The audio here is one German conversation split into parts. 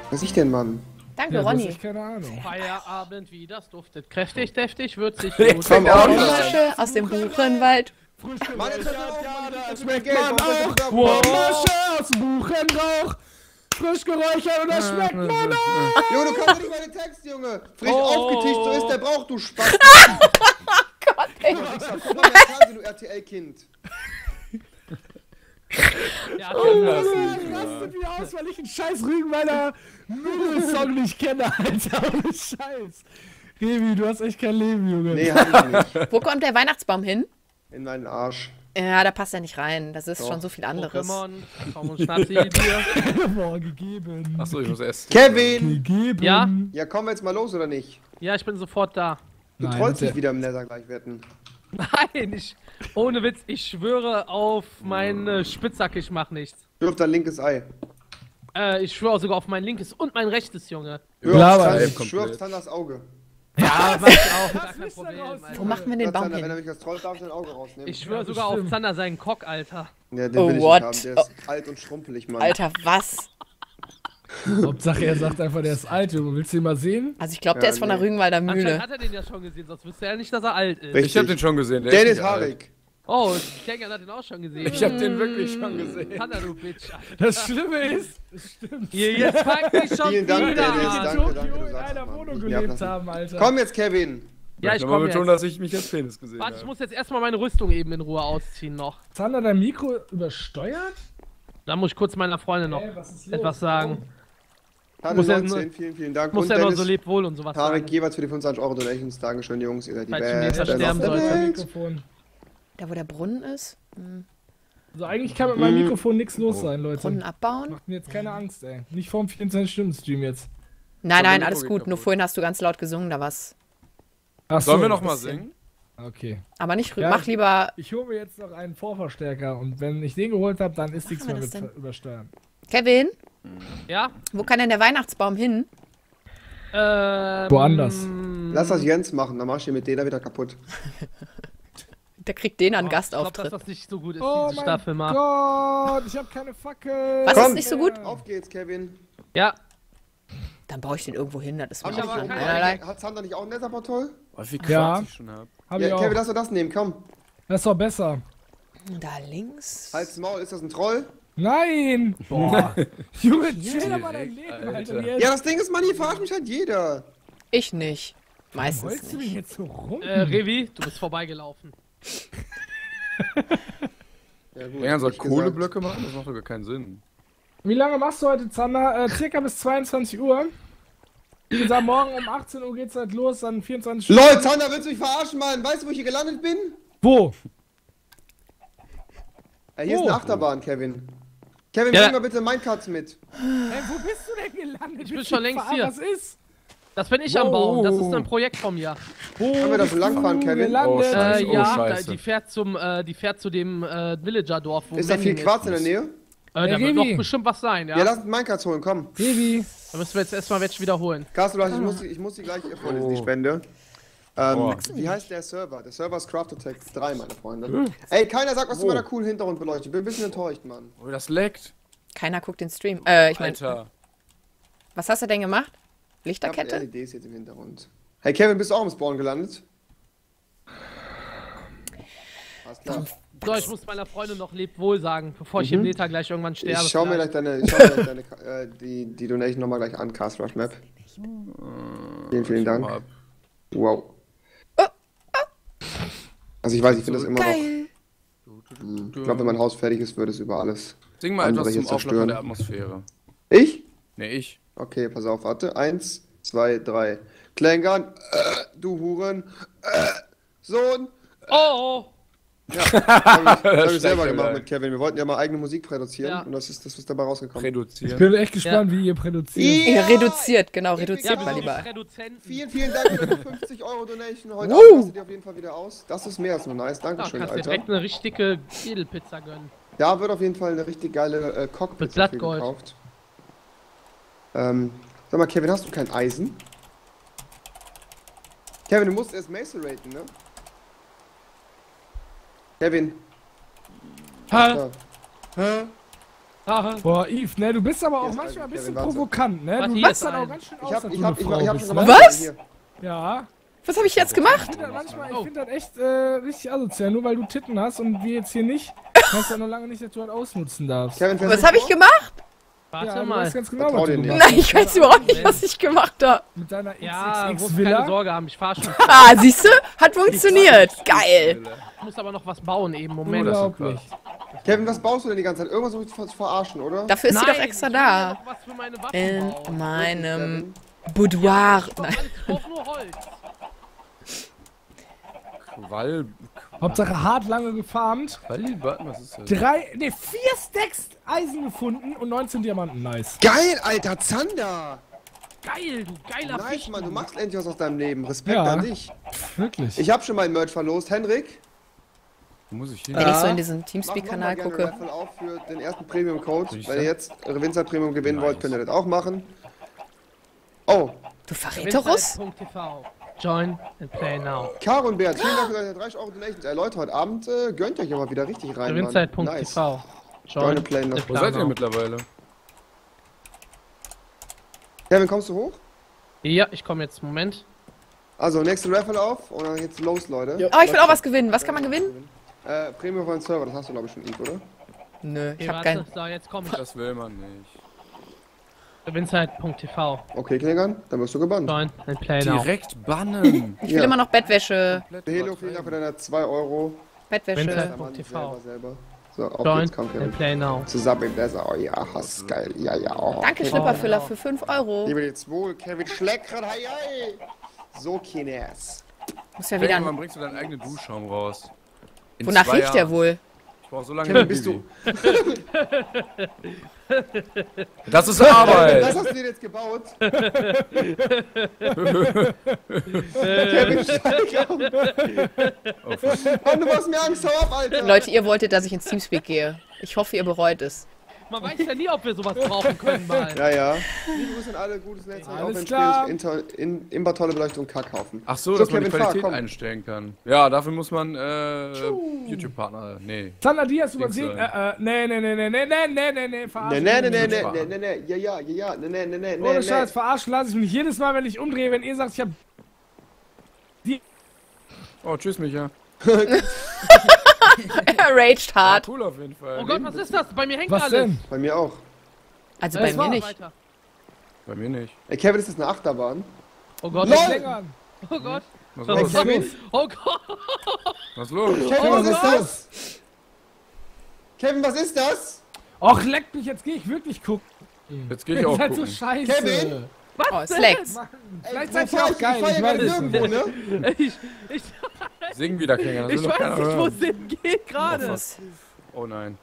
Was ich denn, Mann? Danke, Ja, das Ronny. ist keine Ahnung. Feierabend, wie das duftet. Kräftig, deftig, würzig, Jetzt gut. fängt auch an. Masche aus dem Buchenwald. Mann, jetzt hört auf, Mann, das schmeckt Geld, man auch. Masche aus dem Buchenrauch. Frisch geräuchert und das schmeckt man auch. Junge, du kannst nicht mal den Text, Junge. Frisch aufgetischt, so ist der Brauch, du Spaß. Gott, ey. Guck mal, wer Fernsehen, du RTL-Kind. Ja, Rastet wieder aus, weil ich einen scheiß Rügenwalder Nudeln-Song nicht kenne, Alter. Ohne Scheiß. Revi, du hast echt kein Leben, Junge. Nee, hab ich nicht. Wo kommt der Weihnachtsbaum hin? In meinen Arsch. Ja, da passt er nicht rein. Das ist Doch. schon so viel anderes. Pokémon, komm und schnapp sie dir. Boah, gegeben. Achso, ich muss essen. Kevin! Gegeben. Ja? Ja, kommen wir jetzt mal los, oder nicht? Ja, ich bin sofort da. Du Nein, trollst der- dich wieder im Nether gleich wetten. Nein, ohne Witz, ich schwöre auf meine Spitzhacke, ich mach nichts. Du auf dein linkes Ei. Ich schwöre sogar auf mein linkes und mein rechtes, Junge. Laber, ey, Ich schwör auf Sanders Auge. Ja, mach ich auch, gar kein Problem. Alter. Wo macht man den Baum Sander, wenn er hin? mich das trollt, darf ich dein Auge rausnehmen. Ich schwöre das sogar auf stimmt. Zander seinen Cock, Alter. Ja, den Oh, will ich what? nicht haben. Der ist alt und schrumpelig, Mann. Alter, was? Hauptsache, er sagt einfach, der ist alt, Junge. Willst du ihn mal sehen? Also ich glaube, der Ja, ist von der nee. Rügenwalder Anscheinend Mühle. hat er den ja schon gesehen, sonst wüsste er nicht, dass er alt ist. Richtig. Ich hab den schon gesehen. Der ist Dennis nicht alt. Harig. Oh, Kengan hat den auch schon gesehen. Ich hab den wirklich schon gesehen. Zander, du Bitch. Alter. Das Schlimme ist, es stimmt. Jetzt fangt mich schon Vielen Dank, wieder Dennis. an. Danke, Tokio danke, du in sagst einer es, Mann. Wohnung Ich gelebt ablassen. haben, Alter. Komm jetzt, Kevin. Ja, ich aber komme betonen, jetzt. dass ich mich als Penis gesehen Warte, ich habe. muss jetzt erstmal meine Rüstung eben in Ruhe ausziehen noch. Zander, dein Mikro übersteuert? Da muss ich kurz meiner Freundin noch Was ist los? etwas sagen. Hanne Muss ja 19, nur- vielen, vielen Dank. Muss Und ja noch Dennis, so lebt wohl und sowas Tarek sagen. jeweils für die 25 Euro Donations. Dankeschön, Jungs. Ihr seid die Falls ich mir jetzt Besten sterben auf der sollte. Welt. Mikrofon. Da, wo der Brunnen ist? Also eigentlich kann mit meinem Mikrofon nichts los sein, Leute. Brunnen abbauen? Macht mir jetzt keine Angst, ey. Nicht vorm 24-Stunden-Stream jetzt. Nein, dein nein, Mikro alles geht gut. Nur kaputt. vorhin hast du ganz laut gesungen, da was. Ach Sollen so, wir noch mal bisschen. singen? Okay. Aber nicht Ja. mach lieber. Ich hole mir jetzt noch einen Vorverstärker und wenn ich den geholt habe, dann ist nichts machen wir mehr das mit denn? übersteuern. Kevin, Ja? wo kann denn der Weihnachtsbaum hin? Woanders. Lass das Jens machen, dann mach ich ihn mit denen wieder kaputt. Der kriegt den an Ich glaube, Gastauftritt. dass das nicht so gut ist, Oh diese mein Staffel mal. Gott, ich habe keine Fackel. Was Komm. ist nicht so gut? Auf geht's, Kevin. Ja, Dann baue ich den irgendwo hin, das ist mir Haben wir auch nicht keinerlei. Hat Sander nicht auch ein Netherportal? Oh, wie Ja. Quarz ich schon hab. Hab ich Ja, auch. Kevin, lass doch das nehmen, komm. Das ist doch besser. Da links. Halt's Maul, ist das ein Troll? Nein! Boah. Junge, chill doch mal dein Leben, Alter. Alter. Jetzt Ja, das Ding ist, Mann, hier verarscht mich halt jeder. Ich nicht. Meistens holst du mich nicht. jetzt so rum? Revi, du bist vorbeigelaufen. Ja, gut, Er soll ich Kohleblöcke machen? Das macht doch gar keinen Sinn. Wie lange machst du heute, Zander? Circa bis 22 Uhr. Wie gesagt, morgen um 18 Uhr geht's halt los, dann 24 Stunden. LOL, Zander, willst du mich verarschen, Mann? Weißt du, wo ich hier gelandet bin? Wo? Hier ist Oh. eine Achterbahn, Kevin. Kevin, Ja. bring mal bitte Minecarts mit. Ey, wo bist du denn gelandet? Ich bin schon längst Fahr- hier. Was ist? Das bin ich am Bauen, das ist ein Projekt von mir. Wo Können wir da bist so langfahren, du Kevin? gelandet? Oh, Scheiße. Ja, da, Scheiße. die fährt zu dem Villager-Dorf, wo Ist da viel Manning Quarz in der Nähe? Da wird Revi. doch bestimmt was sein, ja. Ja, lass uns Minecarts holen, komm. Baby. Da müssen wir jetzt erstmal welche wiederholen. Carsten, ich muss die gleich vorlesen, die Spende. Oh. Wie heißt der Server? Der Server ist Craft Attack 3, meine Freunde. Ey, keiner sagt was zu meiner coolen Hintergrundbeleuchtung. Ich bin ein bisschen enttäuscht, Mann. Oh, das leckt. Keiner guckt den Stream. Ich meine, Alter. was hast du denn gemacht? Ich hab Lichterkette? LEDs jetzt im Hintergrund. Hey, Kevin, bist du auch im Spawn gelandet? Alles klar. So, ich muss meiner Freundin noch lebt wohl sagen, bevor ich im Nether gleich irgendwann sterbe. Ich schau mir vielleicht. gleich die Donation nochmal gleich an, Cast Rush Map. Vielen Dank. Ab. Wow. Also ich weiß, ich finde das immer noch. Geil. Ich glaube, wenn mein Haus fertig ist, würde es über alles. Sing mal Andere etwas hier zum zerstören. Auflockern der Atmosphäre. Ich? Ne, ich. Okay, pass auf, warte. 1, 2, 3. Klängern, du Huren, Sohn. Oh! Hab ich steigt selber er gemacht gleich. mit Kevin. Wir wollten ja mal eigene Musik produzieren Ja. und das ist dabei rausgekommen. Ich Reduzieren. bin echt gespannt, wie ihr produziert. Ja, reduziert, genau, Ja, reduziert wir mal sind lieber. Reduzenten. Vielen Dank für die 50 Euro Donation. Heute Abend lasst ihr auf jeden Fall wieder aus. Das ist mehr als nur nice. Ja, Dankeschön, kannst dir Alter. direkt eine richtige Edelpizza gönnen. Da wird auf jeden Fall eine richtig geile Cockpit Mit Blattgold. gekauft. Sag mal, Kevin, hast du kein Eisen? Kevin, du musst erst Maceraten, ne? Kevin. Hä? Ja. Hä? Ah, Boah, Yves, ne, du bist aber auch Hier ist manchmal ein Kevin, bisschen warte. provokant, ne? Warte, Du hier machst ist dann auch ein. ganz schön Ich aus, hab dass du schon eine Frau bist, gemacht. ne? Was? Hier. Ja. Was habe ich jetzt gemacht? Ich find das echt richtig asozial. Nur weil du Titten hast und wir jetzt hier nicht, heißt ja noch lange nicht, dass du das ausnutzen darfst. Kevin, fährst Was du habe ich vor? gemacht? warte Ja, du mal. weißt ganz genau, Vertrau was du dir nicht. gemacht Nein, ich weiß überhaupt nicht, was ich gemacht habe. hast. Mit deiner Ja, muss keine XXX-Villa. Sorge haben, ich fahr schon. Ah, siehst du? Hat funktioniert. Geil. Ich muss aber noch was bauen eben. Moment. Unglaublich. Kevin, was baust du denn die ganze Zeit? Irgendwas um dich zu verarschen, oder? Dafür ist sie doch Nein, extra ich will da. noch was für meine Waffen In bauen. meinem Boudoir. Nein. Ich brauch nur Holz. Hauptsache hart lange gefarmt. Was ist das? 4 Stacks Eisen gefunden und 19 Diamanten. Nice. Geil, Alter, Zander! Geil, du geiler Nice, Fisch. Mann, du machst endlich was aus deinem Leben. Respekt Ja. an dich. Wirklich. Ich hab schon mein Merch verlost. Henrik, Wo muss ich hin? Wenn ich so in diesen mach noch mal Teamspeak-Kanal gerne gucke. Raffle auf für den ersten Premium-Code. Siehst Wenn du? ihr jetzt Winzer Premium gewinnen Nice. wollt, könnt ihr das auch machen. Oh, Du Verräterus? Winzeit.tv. Join and play now. Caro und Bert, vielen Dank für deine 30 Euro Donations. Ey, Leute, heute Abend gönnt euch aber wieder richtig rein, Mann. Nice. Winzeit.tv. Join and play now. Wo seid ihr mittlerweile? Kevin, kommst du hoch? Ja, ich komme jetzt. Moment. Also, nächste Raffle auf und dann geht's los, Leute. Oh, ich will auch was gewinnen. Was kann man gewinnen? Premium von Server, das hast du glaube ich schon, Eve, oder? Nö, ich Okay, hab warte. keinen. So, jetzt kommt Das will man nicht. Winzeit.tv. Okay, Klingan, dann wirst du gebannt. Join and play now. Direkt bannen! Ich will immer noch Bettwäsche. Helo, vielen Dank für deine 2 Euro. Bettwäsche. Winter. Mann, TV. selber. So, auf Join geht's, komm, Kevin. and play now. Zusammen im Desert. Oh ja, hast geil. Ja, ja. Oh. Danke, Schlipperfüller, für 5 Euro. Liebe jetzt wohl, Kevin Schleckert, hei, hei. So, Kines. Muss ja Wieder wieder. wann bringst du deinen eigenen Duschschaum raus? In Wonach 2 riecht der Jahren. wohl? Ich brauch so lange Kevin, wie bist du. Bibi. Das ist Arbeit! Das hast du dir jetzt gebaut. Kevin Schleckert. Oh, fuck. Mann, du machst mir Angst, hau ab, Alter. Leute, ihr wolltet, dass ich ins Teamspeak gehe. Ich hoffe, ihr bereut es. Man weiß ja nie, ob wir sowas brauchen können mal. Ja, ja. Liebe Grüße an alle, gutes Netz. Alles Auch wenn klar. Imba tolle Beleuchtung, Kackhaufen. Ach so, So, dass man die Kevin, fahr, Qualität komm. einstellen kann. Ja, dafür muss man YouTube-Partner. Nee. Sander Diaz Dings übersehen. sein. Nee, verarschen. Nee. Ja. Nee. Ohne Scheiß, verarschen lasse ich mich jedes Mal, wenn ich umdrehe, wenn ihr sagt, ich hab. Oh, tschüss, Micha. Er raged hart. Cool auf jeden Fall. Oh Gott, was ist das? Bei mir hängt Was alles. denn? Bei mir auch. Also Das bei mir war nicht. Weiter. Bei mir nicht. Ey, Kevin, ist das eine Achterbahn? Oh Gott. LOL! Längern. Oh Gott. Was Oh los? Gott. Kevin? Oh Gott. Was los? Kevin, was ist Gott. das? Kevin, was ist das? Och, leck mich, jetzt geh ich wirklich gucken. Jetzt geh ich Ihr auch seid so gucken. scheiße. Kevin? Oh, es leckt. Mann, Ey, vielleicht wo seid ihr fahr auch geil, fahr ich ja weiß gerade es nirgendwo, ne? Ich Sing wieder, Klinger. Das will doch weiß keiner nicht, wo hören. es hingeht gerade. Was? Oh nein.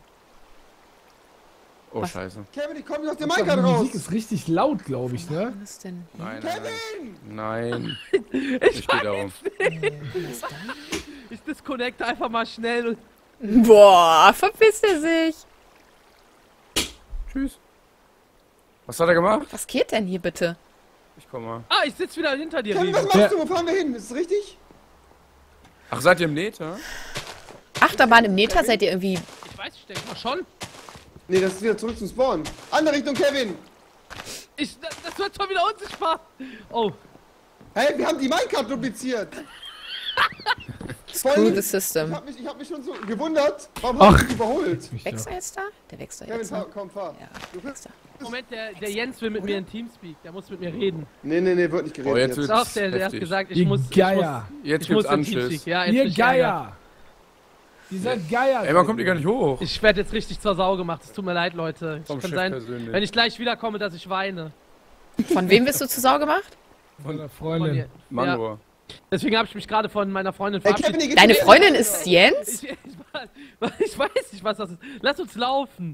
Oh, scheiße. Kevin, ich komm nicht aus dem Die Minecraft raus. Musik ist richtig laut, glaube ich, ne? Was ist denn? Nein, Kevin! nein. Ich geh darum. Ich disconnecte einfach mal schnell. Boah, verpisst er sich. Tschüss. Was hat er gemacht? Was geht denn hier bitte? Ich komm mal. Ah, ich sitze wieder hinter dir, Kevin, was Riven. machst du? Wo fahren wir hin? Ist das richtig? Ach, seid ihr im Nether? Achterbahn im Neta seid ihr irgendwie. Ich weiß, ich denke mal schon. Nee, das ist wieder zurück zum Spawn. Andere Richtung, Kevin! Das wird schon wieder unsichtbar. Oh, Hey, wir haben die Minecraft dupliziert! Screw the Ich system. hab mich schon so gewundert, warum hab ich dich überholt? Wächst er jetzt da? Der wächst da Kevin, jetzt. fahr, Ne? komm, fahr. Ja, Du wächst da. Moment, der Jens will mit mir in Teamspeak. Der muss mit mir reden. Nee, wird nicht geredet Oh, jetzt jetzt. wird's Doch, der hat heftig. gesagt, Ihr Geier. Jetzt ich muss gibt's in Anschiss. Teamspeak. Ja, jetzt Ihr bin ich ärgert. Geier. Ihr seid Geier. Ey, man kommt hier gar nicht hoch. Ich werde jetzt richtig zur Sau gemacht. Es tut mir leid, Leute. Es Vom kann Chef sein, persönlich. wenn ich gleich wiederkomme, dass ich weine. Von wem wirst du zur Sau gemacht? Von der Von Freundin. dir. Ja. Mango. Deswegen habe ich mich gerade von meiner Freundin Ey, verabschiedet. Kevin, hier geht's Deine dir Freundin weiter. ist Jens? Ich weiß nicht, was das ist. Lass uns laufen.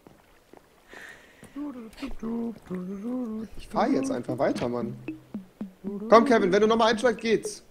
Ich fahr jetzt einfach weiter, Mann. Komm, Kevin, wenn du nochmal einsteigst, geht's.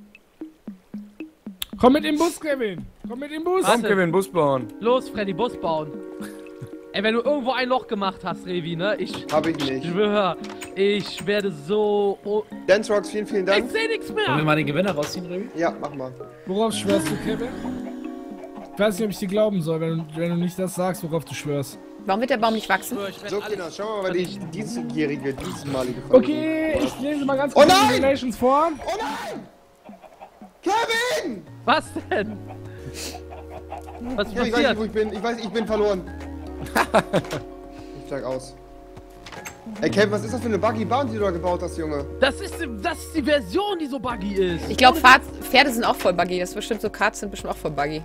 Komm mit dem Bus, Kevin. Komm mit dem Bus. Was? Komm, Kevin, Bus bauen. Los, Freddy, Bus bauen. Ey, wenn du irgendwo ein Loch gemacht hast, Revi, ne? Ich Hab ich nicht. schwör, ich werde so... Oh, Dance Rocks, vielen ich Dank. seh nichts Wollen wir mehr! mal den Gewinner rausziehen, Revi? Ja, mach mal. Worauf schwörst du, Kevin? Ich weiß nicht, ob ich dir glauben soll, wenn du nicht das sagst, worauf du schwörst. Warum wird der Baum nicht wachsen? Ich werd So, alles- Kinder, schauen wir mal die diesjährige, diesmalige Folge. Okay, ich lese mal ganz Oh kurz nein! die Donations vor. Oh nein! Kevin! Was denn? Was ist Ja, ich weiß nicht, passiert? wo ich bin. Ich weiß, ich bin verloren. Ich steig aus. Ey, Kevin, was ist das für eine Buggy-Bahn, die du da gebaut hast, Junge? Das ist die Version, die so buggy ist. Ich glaube, Pferde sind auch voll buggy. Das ist bestimmt so, Karts sind bestimmt auch voll buggy.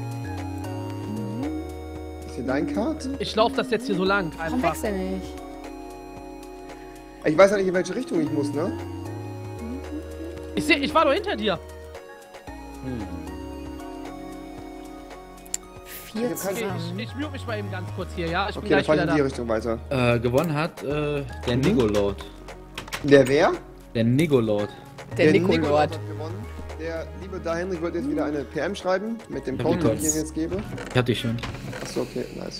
Ist hier dein Kart? Ich laufe das jetzt hier so lang. Warum Einfach. wächst der nicht? Ich weiß ja nicht, in welche Richtung ich muss, ne? Ich war doch hinter dir. Vier hab keine- Okay, zusammen. ich mute mich mal eben ganz kurz hier, ja? Ich bin Okay, dann gleich fahr ich wieder in die da. Richtung weiter. Gewonnen hat der Nigolord. Der wer? Der Nigolord. Der Nikolord Nikolord. hat gewonnen. Der liebe Da Henrik wird jetzt wieder eine PM schreiben mit dem Ja, Code, den bitte. ich ihm jetzt gebe. Ich hatte ich schon. Achso, okay, nice.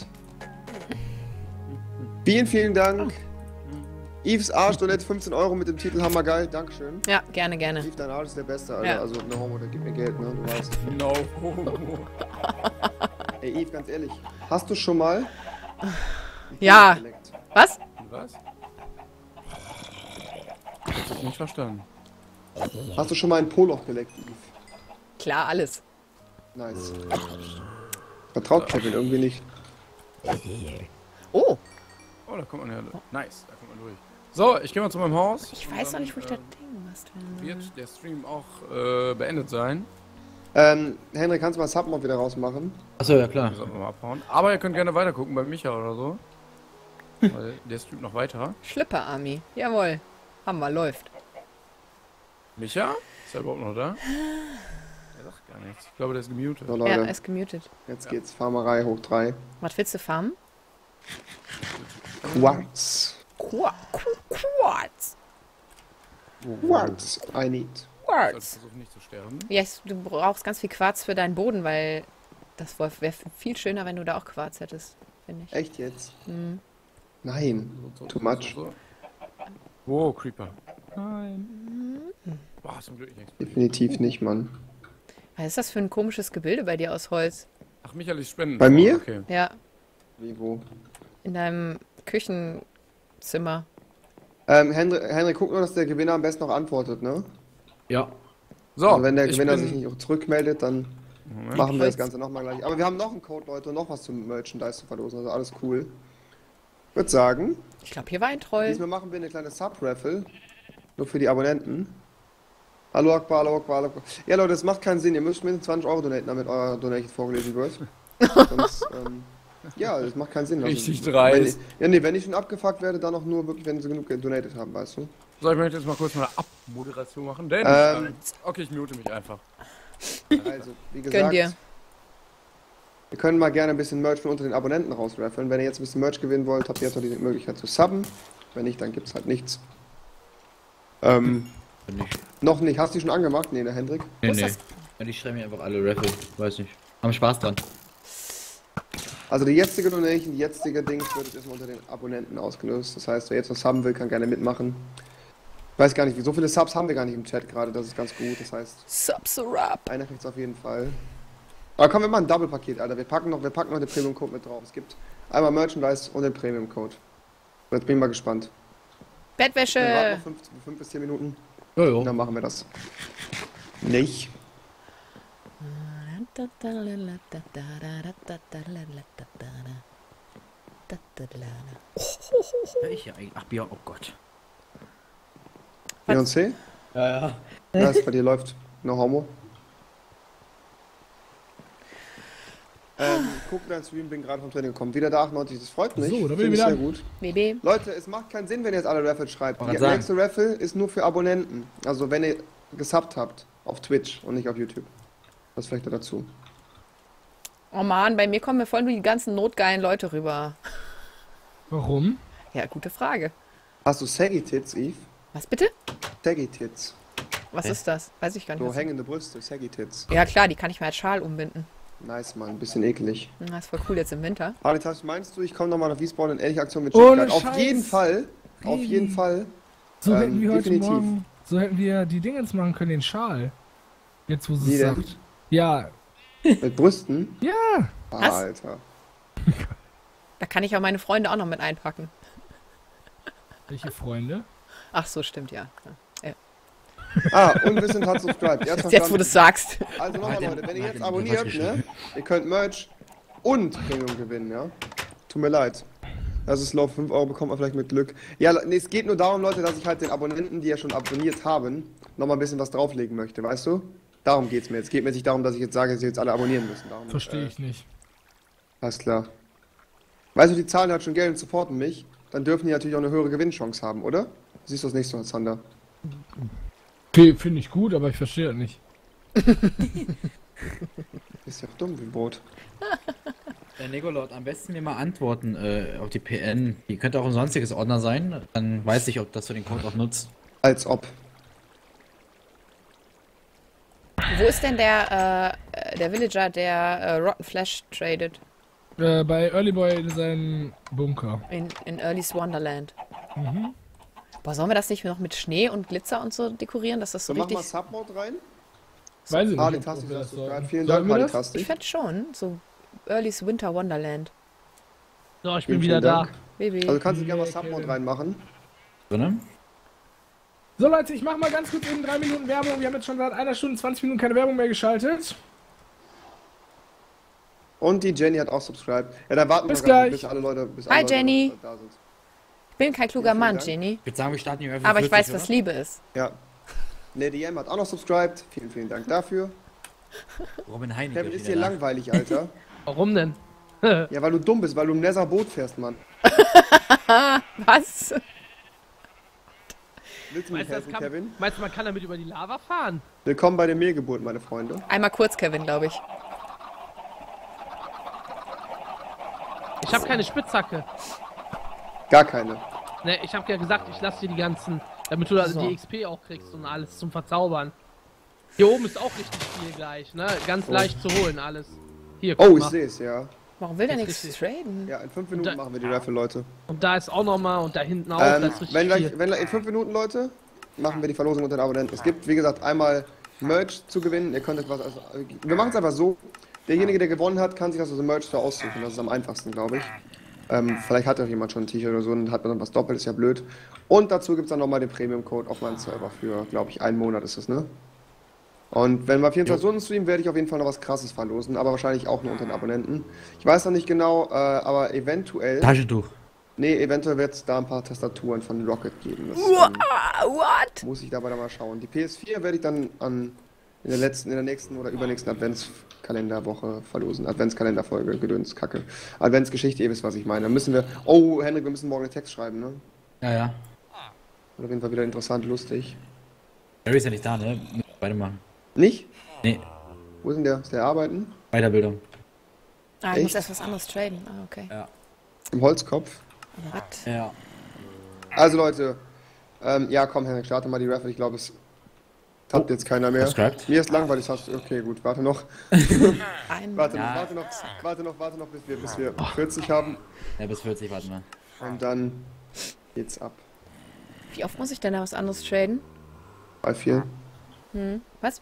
Vielen Dank. Yves Arsch donate 15 Euro mit dem Titel Hammergeil. Dankeschön. Ja, gerne, gerne. Yves, dein Arsch ist der Beste, Alter. Ja. Also, ne Homo, der gibt mir Geld, ne? Du weißt. No. Ey, Yves, ganz ehrlich. Hast du schon mal. Ja. geleckt? Was? Was? Hab ich nicht verstanden. Hast du schon mal ein Poloch geleckt, Yves? Klar, alles. Nice. Vertraut Kevin irgendwie nicht. Oh, Oh, da kommt man ja. Nice, da kommt man durch. So, ich gehe mal zu meinem Haus. ich weiß noch nicht, wo ich das Ding was Wird der Stream auch beendet sein. Henrik, kannst du mal Submod wieder rausmachen? Achso, ja klar. Sollten wir mal abhauen. Aber ihr könnt gerne weiter gucken bei Micha oder so. Weil der streamt noch weiter. Schlipper-Army. Jawohl. Haben wir, läuft. Micha? Ist er überhaupt noch da? Er sagt gar nichts. Ich glaube, der ist gemutet. So, Ja, Leute, er ist gemutet. jetzt geht's Farmerei hoch 3. Was willst du farmen? Quartz. Quartz. Quartz, I need. Ich sollte Quartz. versuchen, nicht zu sterben. Ja, du brauchst ganz viel Quarz für deinen Boden, weil das wäre viel schöner, wenn du da auch Quarz hättest, finde ich. Echt jetzt? Mhm. Nein. Too much. Wow, Creeper. Nein. Boah, zum Glück nichts. Definitiv nicht, Mann. Was ist das für ein komisches Gebilde bei dir aus Holz? Ach, Michael, ich spenden. Bei mir? Okay. Ja, Wie, wo? in deinem Küchenzimmer. Henrik, guck nur, dass der Gewinner am besten noch antwortet, ne? Ja. So, Also wenn der ich Gewinner bin- sich nicht auch zurückmeldet, dann Moment. machen wir das Ganze nochmal gleich. Aber wir haben noch einen Code, Leute, und noch was zum Merchandise zu verlosen, also alles cool. Ich würde sagen, Ich glaube, hier war ein Troll. diesmal machen wir eine kleine Sub-Raffle. Nur für die Abonnenten. Hallo Akbar, hallo Akbar, hallo Akbar. Ja Leute, das macht keinen Sinn, ihr müsst mindestens 20 Euro donaten, damit euer Donation vorgelesen wird. Sonst, ja, das macht keinen Sinn. Richtig wenn dreist. wenn ich schon abgefuckt werde, dann auch nur wirklich, wenn sie genug donated haben, weißt du? So, ich möchte jetzt mal kurz eine Abmoderation machen, denn... okay, ich mute mich einfach. Also, wie gesagt, Gönn dir. wir können mal gerne ein bisschen Merch von unter den Abonnenten rausraffeln. Wenn ihr jetzt ein bisschen Merch gewinnen wollt, habt ihr jetzt noch die Möglichkeit zu subben. Wenn nicht, dann gibt's halt nichts. Noch nicht. Hast du die schon angemacht? Nee, der Hendrik. Nee, ist nee. das? Ja, die schreiben mir einfach alle Raffle. Weiß nicht. Haben Spaß dran. Also die jetzige Donation, die jetzige Dings wird jetzt erstmal unter den Abonnenten ausgelöst. Das heißt, wer jetzt was haben will, kann gerne mitmachen. Ich weiß gar nicht, wie so viele Subs haben wir gar nicht im Chat gerade. Das ist ganz gut. Das heißt, Subsurab. einer kriegt's auf jeden Fall. Aber komm, wir machen ein Double-Paket, Alter. Wir packen noch den Premium-Code mit drauf. Es gibt einmal Merchandise und den Premium-Code. Jetzt bin ich mal gespannt. Wir warten Bettwäsche. noch 5 bis 10 Minuten. Jojo. Und dann machen wir das. Nicht. Ich ja eigentlich. Ach, Bier, oh Gott. Beyoncé? Ja, ja. Ja, es bei dir läuft. No homo. Guck dein Stream, bin gerade vom Training gekommen. Wieder der 98, das freut mich. So, da bin Finde ich ich wieder. sehr gut. BB. Leute, es macht keinen Sinn, wenn ihr jetzt alle Raffles schreibt. Wollte Die sagen. nächste Raffle ist nur für Abonnenten. Also wenn ihr gesubbt habt auf Twitch und nicht auf YouTube. Das vielleicht noch dazu. Oh man, bei mir kommen mir voll nur die ganzen notgeilen Leute rüber. Warum? Ja, gute Frage. Hast du Saggy Tits, Eve? Was bitte? Saggy Tits. Was ist das? Weiß ich gar nicht. So was- hängende Brüste, Saggy Tits. Ja klar, die kann ich mir als Schal umbinden. Nice, Mann. Bisschen eklig. Das ist voll cool jetzt im Winter. Alex, was meinst du, ich komme nochmal nach Wiesbaden in ehrliche Aktion mit Ohne Stuttgart? Auf Scheiß. jeden Fall. Auf jeden Fall. So hätten wir heute definitiv. Morgen, so hätten wir die Dingens machen können, den Schal. Jetzt, wo sie Wie es denn? sagt. Ja, Mit Brüsten? ja. Was? Alter. Da kann ich auch meine Freunde auch noch mit einpacken. Welche Freunde? Ach so, stimmt, ja. Unwissend hat subscribed. Er hat's Jetzt, wo du es sagst. Also nochmal, Leute, wenn ihr jetzt Hat abonniert, ne? Ihr könnt Merch und Premium gewinnen, ja? Tut mir leid. Das ist low, 5 Euro bekommt man vielleicht mit Glück. Ja, nee, es geht nur darum, Leute, dass ich halt den Abonnenten, die ja schon abonniert haben, nochmal ein bisschen was drauflegen möchte, weißt du? Darum geht's mir jetzt. Es geht mir nicht darum, dass ich jetzt sage, dass sie jetzt alle abonnieren müssen. Darum, Verstehe ich nicht. Alles klar. Weißt du, die zahlen halt schon Geld und supporten mich, dann dürfen die natürlich auch eine höhere Gewinnchance haben, oder? Siehst du das nicht so, Zander? Okay, finde ich gut, aber ich verstehe das nicht. Ist ja dumm wie ein Brot. Negolord, am besten mir mal antworten auf die PN. Die könnte auch ein sonstiges Ordner sein. Dann weiß ich, ob das du den Code auch nutzt. Als ob. Wo ist denn der Villager, der Rotten Flash tradet? Bei Early Boy in seinem Bunker. In Early's Wonderland. Boah, sollen wir das nicht noch mit Schnee und Glitzer und so dekorieren, dass das so So, mach mal richtig... Submode rein. Weiß ich Ah, nicht. den Taste ob wir hast das du gerade. sollten. Vielen Sollten Dank, wir das? Mali-Taste. Ich fände schon, so Early's Winter Wonderland. So, ich bin Vielen wieder da. Dank. Baby. Also kannst du gerne mal Nee, Submode Kevin. reinmachen. Drinne? So Leute, ich mache mal ganz kurz eben 3 Minuten Werbung. Wir haben jetzt schon seit 1 Stunde 20 Minuten keine Werbung mehr geschaltet. Und die Jenny hat auch subscribed. Ja, dann warten wir Bis noch gar gleich. nicht, bis alle Leute, Hi, Leute Jenny. da sind. Ich bin kein kluger Vielen Mann, Dank. Jenny. Ich würde sagen, wir starten hier Aber ich weiß, was Liebe ist. Ja. Lady M hat auch noch subscribed. Vielen, vielen Dank dafür. Robin Heinecke Kevin, ist dir langweilig, Alter? Warum denn? Ja, weil du dumm bist, weil du im Nether Boot fährst, Mann. Was? Willst du mir Meinst du, helfen, Kevin? meinst du, man kann damit über die Lava fahren? Willkommen bei der Mehlgeburt, meine Freunde. Einmal kurz, Kevin, glaube ich. Ich habe keine Spitzhacke. Gar keine. Ne, ich habe ja gesagt, ich lasse dir die ganzen, damit du da So. die XP auch kriegst und alles zum Verzaubern. Hier oben ist auch richtig viel gleich, ne? Ganz leicht zu holen alles. Hier, guck Oh, ich mal. sehe es, ja. Warum will der Das nichts ist traden? Ja, in 5 Minuten Da- machen wir die Raffle, Leute. Und da ist auch nochmal und da hinten auch, da ist richtig Wenn viel. gleich in 5 Minuten, Leute, machen wir die Verlosung unter den Abonnenten. Es gibt, wie gesagt, einmal Merch zu gewinnen. Ihr könnt euch was. Also, wir machen es einfach so. Derjenige, der gewonnen hat, kann sich das aus dem Merch da aussuchen. Das ist am einfachsten, glaube ich. Vielleicht hat ja jemand schon ein T-Shirt oder so und hat man dann was doppelt, ist ja blöd. Und dazu gibt es dann nochmal den Premium-Code auf meinem Server für, glaube ich, 1 Monat ist es, ne? Und wenn wir 24 Stunden streamen, werde ich auf jeden Fall noch was Krasses verlosen, aber wahrscheinlich auch nur unter den Abonnenten. Ich weiß noch nicht genau, aber eventuell. Taschentuch. Nee, eventuell wird es da ein paar Tastaturen von Rocket geben. Das, What? muss ich dabei dann mal schauen. Die PS4 werde ich dann in der nächsten oder übernächsten Adventskalenderwoche verlosen. Adventskalenderfolge, Gedöns, Kacke. Adventsgeschichte, ihr wisst, was ich meine. Dann müssen wir. Oh, Henrik, wir müssen morgen einen Text schreiben, ne? Ja, ja. Wird auf jeden Fall wieder interessant, lustig. Harry ist ja nicht da, ne? Müssen wir beide machen. Nicht? Nee, Wo ist denn der? Ist der arbeiten? Weiterbildung. Ah, ich muss Echt? erst was anderes traden. Ah, okay. Im Holzkopf? Was? Ja. Also, Leute. Ja, komm, Henrik, starte mal die Raffle. Ich glaube, es hat jetzt keiner mehr. Subscribed? Mir ist langweilig. Okay, gut, warte noch. Ein Warte Ja. noch, bis wir 40 haben. Ja, bis 40, warten wir. Und dann geht's ab. Wie oft muss ich denn da was anderes traden? Bei 4. Was?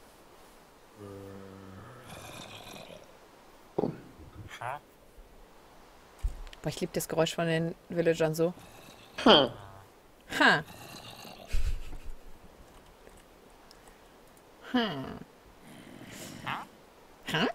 Oh. Boah, ich liebe das Geräusch von den Villagern so. Ha. Ha. Ha.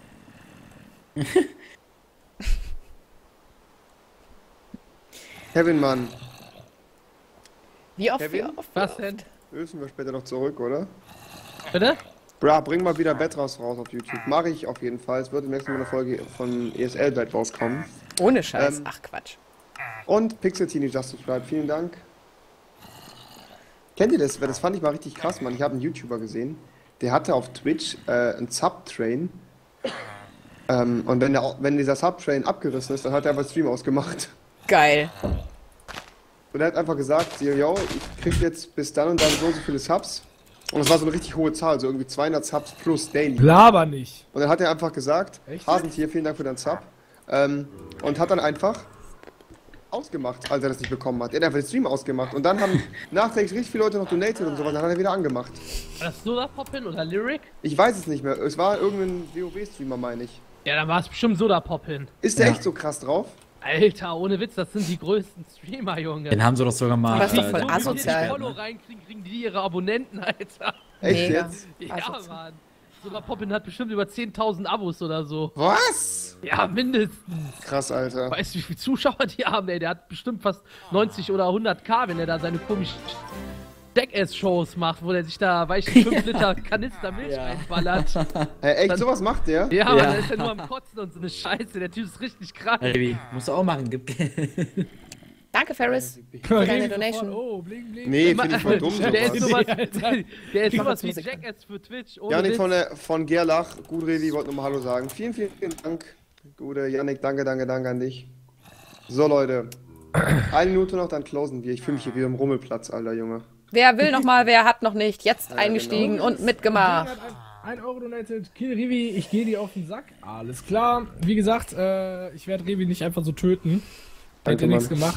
Kevin, Mann. Wie oft? Kevin? Wie oft? Was denn? Lösen wir später noch zurück, oder? Bitte? Bra, bring mal wieder Bedras raus auf YouTube. Mache ich auf jeden Fall. Es wird demnächst mal eine Folge von ESL Bed rauskommen. Ohne Scheiß. Ähm, Ach Quatsch. Und Pixel Teenie Just Subscribe. Vielen Dank. Kennt ihr das? Das fand ich mal richtig krass, Mann. Ich habe einen YouTuber gesehen, der hatte auf Twitch einen Subtrain. Und wenn dieser Subtrain abgerissen ist, dann hat er einfach Stream ausgemacht. Geil. Und er hat einfach gesagt, yo, ich krieg jetzt bis dann und dann so viele Subs. Und das war so eine richtig hohe Zahl, so irgendwie 200 Subs plus daily. Laber nicht. Und dann hat er einfach gesagt, Echt? Hasentier, vielen Dank für deinen Sub. Und hat dann einfach ausgemacht, als er das nicht bekommen hat. Er hat einfach den Stream ausgemacht. Und dann haben nachträglich richtig viele Leute noch donated und sowas. Dann hat er wieder angemacht. War das Soda-Pop-In oder Lyric? Ich weiß es nicht mehr. Es war irgendein WoW-Streamer, meine ich. Ja, dann war es bestimmt Soda-Pop-In. Ist der Ja. echt so krass drauf? Alter, ohne Witz, das sind die größten Streamer, Junge. Den haben sie doch sogar mal. Aber ist doch voll So wie asozial. die Follow reinkriegen, kriegen die ihre Abonnenten, Alter. Echt Mega. jetzt? Ja, Asozial. Mann. Sogar Poppin hat bestimmt über 10.000 Abos oder so. Was? Ja, mindestens. Krass, Alter. Weißt du, wie viele Zuschauer die haben, ey? Der hat bestimmt fast 90 oder 100k, wenn er da seine komischen Jackass-Shows macht, wo der sich da, weiß ich, 5 Liter Kanister Milch reinballert. Hey, echt, Dann- sowas macht der? Ja, Ja. Mann, der ist ja nur am Kotzen und so eine Scheiße. Der Typ ist richtig krank. Revi, musst du auch machen. Gib Geld. Danke, Ferris. Für deine Donation. Oh, bling, bling. Nee, finde ich voll dumm, Der ist sowas. sowas, Alter. der ist Ich mach sowas jetzt wie Musik an. Jackass für Twitch. Ohne Janik Witz. von Gerlach, gut Revi, wollte nochmal Hallo sagen. Vielen, vielen, vielen Dank. Gute Janik, danke an dich. So, Leute. 1 Minute noch, dann closen wir. Ich fühle mich hier wieder im Rummelplatz, alter Junge. Wer will noch mal, wer hat noch nicht? Jetzt Ja, eingestiegen genau. und mitgemacht. 1 Euro donated. Kill Revi, ich gehe dir auf den Sack. Alles klar. Wie gesagt, ich werde Revi nicht einfach so töten. Hat Danke, ja nichts Mann. gemacht.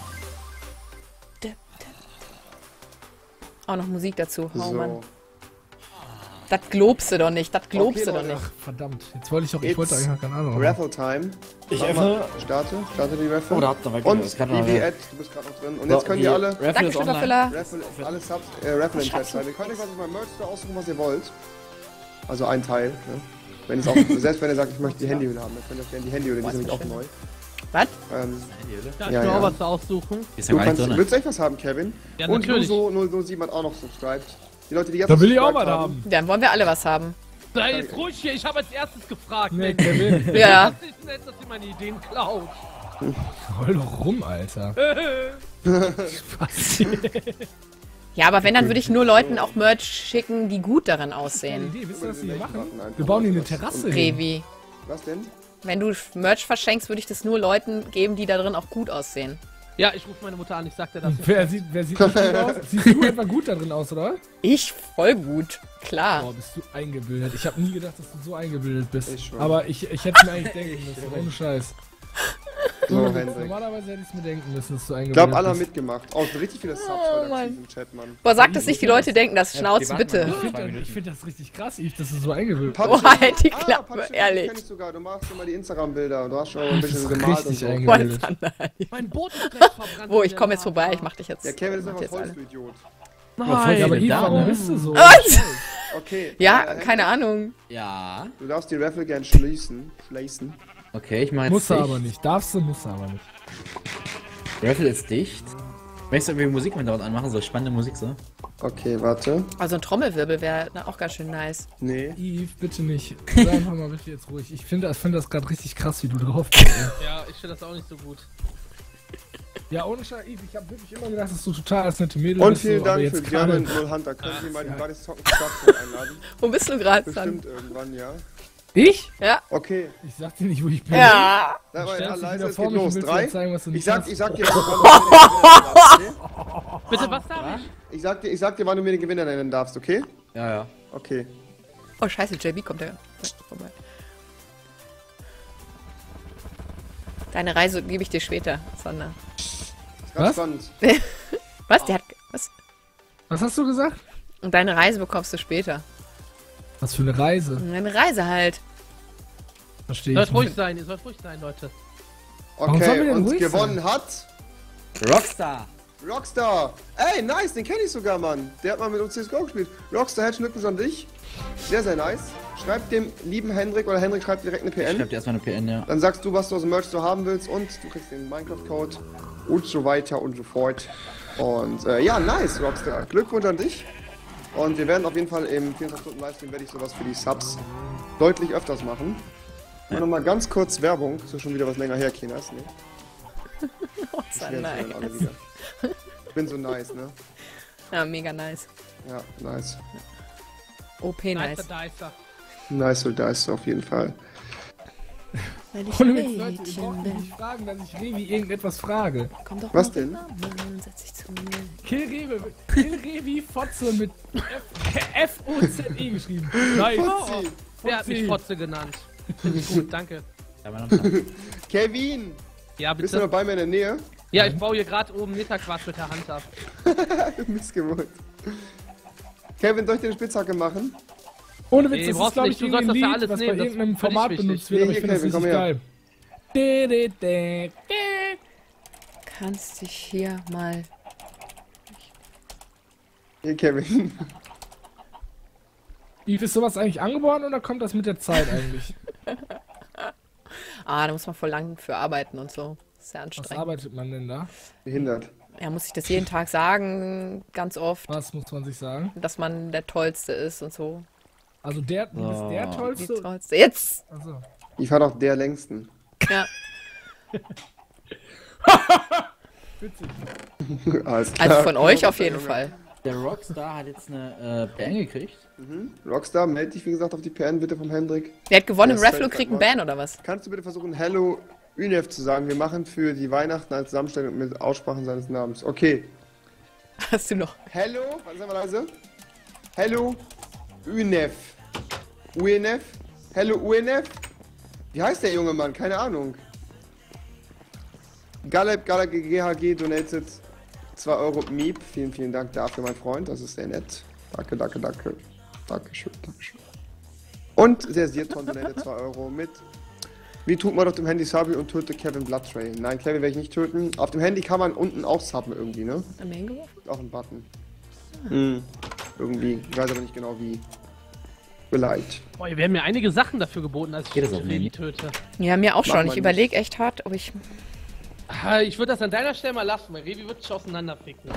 Auch noch Musik dazu. Oh So. Mann. Das globst du doch nicht. Das globst Okay, du doch Leute. nicht. Ach, verdammt. Jetzt wollte ich doch, ich wollte It's eigentlich noch keine Ahnung. Raffle Time. Ich Mach öffne. mal, starte die Raffle. Oh, da hat noch weg. Und Das kann noch BB weg. Ed, du bist gerade noch drin. Und jetzt können die alle Raffle Danke, ist online. Stütterfüller. Raffle, alle Subs, Raffle Interest sein. Ihr könnt euch was mal Merch da aussuchen, was ihr wollt. Also ein Teil. Ne? Wenn es auch, selbst wenn ihr sagt, ich möchte die Handyhülle haben, dann könnt ihr auch gerne die Handyhülle, die ist nämlich auch neu. Was? Ja, ich Ja, will ja. auch was aussuchen. Ist ja Du gar nicht kannst, drin. willst du echt was haben, Kevin? Ja, Und natürlich. Luso 007 hat auch noch subscribed. Die Leute, die jetzt Da will ich auch subscribed was haben. Dann wollen wir alle was haben. Sei jetzt ruhig hier, ich habe als erstes gefragt. Nee, Mensch. Kevin. Ja. Das ist nett, dass ihr meine Ideen klaut. Roll doch rum, Alter. Was? Ja, aber wenn, dann würde ich nur Leuten auch Merch schicken, die gut darin Keine aussehen. Idee, wisst ihr, was wir hier machen? Einfach Wir bauen hier eine was. Terrasse hin. Revi. Was denn? Wenn du Merch verschenkst, würde ich das nur Leuten geben, die da drin auch gut aussehen. Ja, ich rufe meine Mutter an, ich sag dir das. Wer sieht nicht gut aus? Siehst du etwa gut da drin aus, oder? Ich voll gut. Klar. Boah, bist du eingebildet. Ich habe nie gedacht, dass du so eingebildet bist. Ich schon. Aber ich hätte mir eigentlich denken müssen, ohne Scheiß. So, Hendrik. Normalerweise hätte ich es mir denken müssen, dass du Ich eingebildet glaube, alle haben bist. mitgemacht. Oh, es sind richtig viele Subs heute Mann. aktiv im Chat, Mann. Boah, sag das nicht, die Leute denken das. Schnauze, bitte. Ich finde das richtig krass, Yves, dass du so eingebildet Oh, halt die Klappe, Patrick, ehrlich. kenn ich sogar. Du machst immer die Instagram-Bilder und du hast schon ein bisschen bist. gemalt und Richtig so. eingebildet. Mein Boot ist gleich verbrannt. Wo, ich komme jetzt vorbei, ich mach dich jetzt. Ja, Kevin ist mach einfach jetzt voll alle. du Idiot. Nein. Ja, aber Yves, Darum. warum bist du so? Was? Okay. Ja, Hendrik, keine Ahnung. Ja. Du darfst die Raffle gern schließen. Okay, ich mach jetzt Musst du dicht. aber nicht. Darfst du, musst du aber nicht. Raffle ist dicht. Möchtest du irgendwie Musik mit dort anmachen? So spannende Musik so? Okay, warte. Also ein Trommelwirbel wäre auch ganz schön nice. Nee. Yves, bitte nicht. Sei einfach mal bitte jetzt ruhig. Ich finde das gerade richtig krass, wie du drauf bist. Ey. Ja, ich finde das auch nicht so gut. Ja, ohne Scheiß, Yves, ich habe wirklich immer gedacht, dass du total als nette Mädel Und bist. vielen so, aber Dank jetzt für gerade- German Null Hunter. Können Sie mal die Buddies Zocken Startphone einladen? Wo bist du gerade, San? Bestimmt irgendwann, ja. Ich? Ja. Okay. Ich sag dir nicht, wo ich bin. Ja. Sag mal, Stellst dich leise, wieder es vor geht mich und los. willst mir 3. zeigen, was du Ich nicht sag kannst. dir, wann du mir den Gewinner nennen darfst, okay? Bitte, was darf ich? Ich sag dir, wann du mir den Gewinner nennen darfst, okay? Ja, ja. Okay. Oh, scheiße, JB kommt ja vorbei. Deine Reise gebe ich dir später, Sander. Ist ganz Was? spannend. Was? Der hat. Was? Was hast du gesagt? Und deine Reise bekommst du später. Was für eine Reise. Eine Reise halt. Verstehe Ihr ich sollt ruhig nicht. sein, ihr sollt ruhig sein, Leute. Warum sollen wir Okay, denn und ruhig gewonnen hat Rockstar! Rockstar. Ey, nice, den kenne ich sogar, Mann. Der hat mal mit uns CSGO gespielt. Rockstar, herzlichen Glückwunsch an dich. Sehr, sehr nice. Schreib dem lieben Hendrik oder Hendrik schreibt direkt eine Ich PN. schreib dir erstmal eine PN, ja. Dann sagst du, was du aus dem Merch so haben willst und du kriegst den Minecraft-Code und so weiter und so fort. Und ja, nice, Rockstar. Glückwunsch an dich. Und wir werden auf jeden Fall im 24-Stunden-Livestream werde ich sowas für die Subs deutlich öfters machen. Und nochmal ganz kurz Werbung. Ist ja schon wieder was länger her, Kinas, ne? Oh, Das San, werden wir nice. dann alle wieder. Ich bin so nice, ne? Ja, mega nice. Ja, nice. OP Nicer nice. Dicer. Nice und nice auf jeden Fall. Weil ich Ohne ein Witz, Leute, ihr Mädchen braucht mich bin. nicht fragen, dass ich Revi irgendetwas frage. Komm doch Was mal denn? rüber, Mann, setz dich zu mir. Kill Revi Fotze mit F-O-Z-E geschrieben. Nice. Fotzi. Wer hat mich Fotze genannt? Finde ich gut, danke. Ja, mein Name. Kevin! Ja, Bist du noch bitte. bei mir in der Nähe? Ja, ich baue hier gerade oben Netterquarz mit der Hand ab. Missgewohnt. Kevin, soll ich dir eine Spitzhacke machen? Ohne Witz, Nee, das ist brauchst glaube nicht, ich du sollst irgendein das ja Lied, alles was bei nehmen, das irgendeinem ist völlig Format wichtig. benutzt wird, aber Nee, ich finde das hier, richtig Kevin, geil. kannst dich hier mal... Hier, Kevin. Yves, ist sowas eigentlich angeboren oder kommt das mit der Zeit eigentlich? Ah, da muss man voll lang für arbeiten und so. Sehr Was anstrengend. arbeitet man denn da? Behindert. Er muss sich das jeden Tag sagen, ganz oft, Was muss man sich sagen? dass man der Tollste ist und so. Also du bist der Die Tollste? Tollste. Jetzt! Also. Ich war doch der längsten. Ja. Witzig. Alles klar. Also von euch auf jeden Fall. Der Rockstar hat jetzt eine PN gekriegt. Rockstar, melde dich wie gesagt auf die PN bitte vom Hendrik. Wer hat gewonnen im Ja, Raffle und kriegt einen Ban oder was? Kannst du bitte versuchen, Hello Ünef zu sagen? Wir machen für die Weihnachten eine Zusammenstellung mit Aussprachen seines Namens. Okay. Hast du noch? Hello, warte, sag mal leise. Hello Ünef. UNF? Hello UNF? Wie heißt der junge Mann? Keine Ahnung. Galeb GHG donated 2 Euro Miep. Vielen, vielen Dank dafür, mein Freund. Das ist sehr nett. Danke, danke, danke. Dankeschön, Dankeschön. Und sehr Sierton donated 2 Euro mit. Wie tut man auf dem Handy Sabi und töte Kevin Bloodtrail? Nein, Kevin werde ich nicht töten. Auf dem Handy kann man unten auch subben irgendwie, ne? Am Main geworfen? Auch ein Button. Irgendwie. Ich weiß aber nicht genau wie. Vielleicht. Boah, wir haben mir einige Sachen dafür geboten, als ich Geht das auch Revi nicht? töte. Ja, mir auch Mach schon. mal Ich überlege echt hart, ob ich... Ah, ich würde das an deiner Stelle mal lassen, weil Revi wird dich auseinanderficken.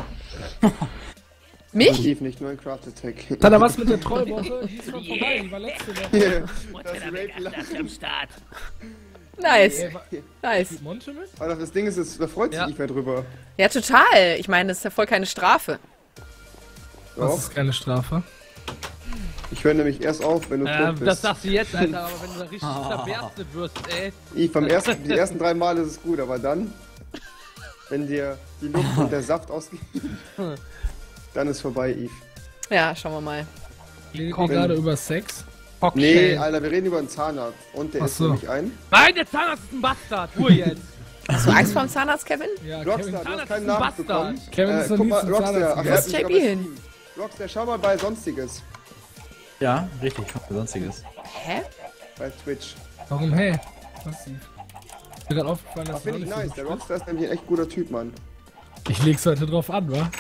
Mich? Tief nicht, nur ein Craft Attack. Hat er was mit der Trollwoche? Die ist schon vorbei, die war letzte Woche. Das Rape am Start. Nice. Ey, Nice. Monte mit? Aber das Ding ist, da freut sich Ja. nicht mehr drüber. Ja, total. Ich meine, das ist ja voll keine Strafe. Das Doch. ist keine Strafe. Ich höre nämlich erst auf, wenn du tot Das bist. sagst du jetzt, Alter, aber wenn du da richtig zerberstet wirst, ey. Die ersten 3 Mal ist es gut, aber dann, wenn dir die Luft und der Saft ausgeht, dann ist vorbei, Eve. Ja, schauen wir mal. Redet ihr gerade über Sex? Nee, Alter, wir reden über einen Zahnarzt. Und der Ach ist so. nämlich ein. Nein, der Zahnarzt ist ein Bastard. Ruhe jetzt. Hast du Angst vor dem Zahnarzt, Kevin? Ja, Rockstar, Kevin, du hast Zahnarzt keinen ist ein Namen bekommen. Bastard. Kevin ist noch Guck nie mal, zum Rockstar, Zahnarzt ach, Wo er ist hat mich JB aber hin? Steam. Rockstar, schau mal bei Sonstiges. Ja, richtig, sonstiges. Hä? Bei Twitch. warum, hey? Was? Mir gerade aufgefallen, Das dass finde ich nice. Der Rockstar ist nämlich ein echt guter Typ, Mann. Ich leg's heute drauf an, wa?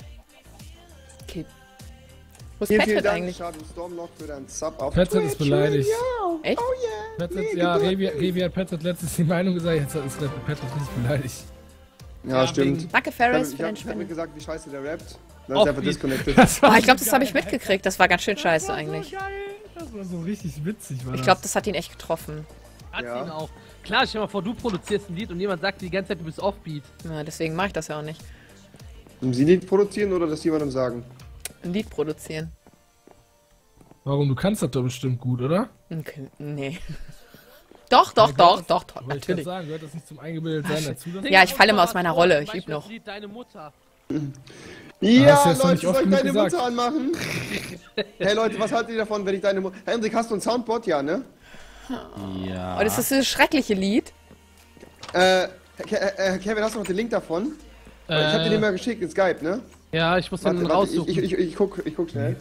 Okay. Wo ist Vielen, vielen Patrick Dank, eigentlich? Shadow Stormlock, für deinen Sub auf Patrick ist beleidigt. Echt? Patrick, ja, Revi hat Patrick letztens die Meinung gesagt, jetzt ist Patrick nicht beleidigt. Ja, stimmt. Danke, Ich Ferris, für hab deine mir Spende. gesagt, wie scheiße der rappt. Dann ist Auf er einfach wie- disconnected. Oh, ich glaube, das habe ich mitgekriegt. Das war ganz schön scheiße eigentlich. Das war so richtig witzig, war Ich glaube, das hat ihn echt getroffen. Hat Ja. ihn auch. Klar, stell dir mal vor, du produzierst ein Lied und jemand sagt die ganze Zeit, du bist Offbeat. Ja, deswegen mache ich das ja auch nicht. Sie Lied produzieren oder das jemandem sagen? Ein Lied produzieren. Warum? Du kannst das doch bestimmt gut, oder? Okay, nee. Doch, doch, doch, doch, doch, Aber ich kann natürlich. sagen, gehört das nicht zum Eingebildetsein dazu? Dass Ja, ich falle immer aus meiner Rolle. Ich Zum übe noch. Beispiel das Lied Deine Mutter. Ja, hast du jetzt noch Leute, nicht oft soll ich genug deine gesagt. Mutter anmachen? Hey Leute, was haltet ihr davon, wenn ich deine Mutter... Hendrik, hast du ein Soundboard? Ja, ne? Ja. Oh, das ist dieses schreckliche Lied. Kevin, hast du noch den Link davon? Ich hab dir den mal geschickt in Skype, ne? Ja, ich muss den Warte, raussuchen. ich guck schnell.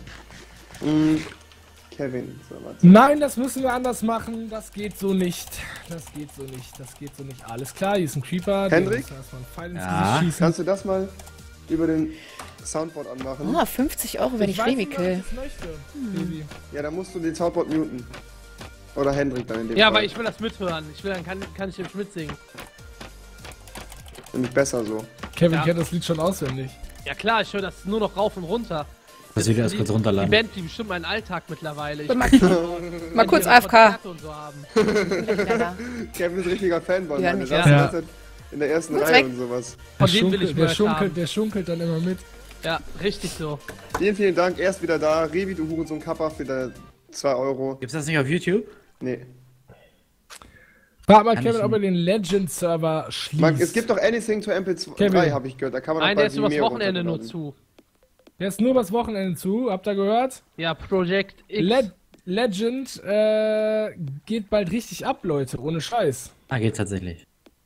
Kevin, so, warte. Nein, das müssen wir anders machen. Das geht so nicht. Das geht so nicht. Das geht so nicht. Alles klar, hier ist ein Creeper. dem Hendrik? müssen wir erstmal einen Pfeil ins Ja. Gesicht schießen. Kannst du das mal über den Soundboard anmachen? Oh, 50 Euro, wenn ich weiß Revi nicht, was kill. ich jetzt möchte. Revi. Ja, dann musst du den Soundboard muten. Oder Hendrik dann in dem Ja, Fall. aber ich will das mithören. Ich will, dann kann ich dem mitsingen. Nämlich besser so. Kevin Ja. kennt das Lied schon auswendig. Ja klar, ich höre das nur noch rauf und runter. Das will ich erst kurz Die runterladen. Band, die bestimmt meinen Alltag mittlerweile. Ich Mal wenn kurz die ihre AFK. Konzerte und so haben. Ja, da. Kevin ist ein richtiger Fanboy, Ja, Mann. Der nicht saß wahr. die Ja. ganze Zeit in der ersten Kurz Reihe weg. und sowas. Der Von dem will ich schunkelt, Merch haben. der schunkelt dann immer mit. Ja, richtig so. Vielen, vielen Dank. Er ist wieder da. Revi, du Hurensohn Kappa für deine 2 Euro. Gibt's das nicht auf YouTube? Nee. Frag mal Kann Kevin, ich ob er den Legend-Server schließt. Marc, es gibt doch Anything to MP3, Kevin. habe ich gehört. Da kann man Nein, auch bei der ist übers Vimeo Wochenende nur runterladen. zu. Der ist nur übers Wochenende zu, habt ihr gehört? Ja, Project X. Legend geht bald richtig ab, Leute, ohne Scheiß. Ah, geht tatsächlich.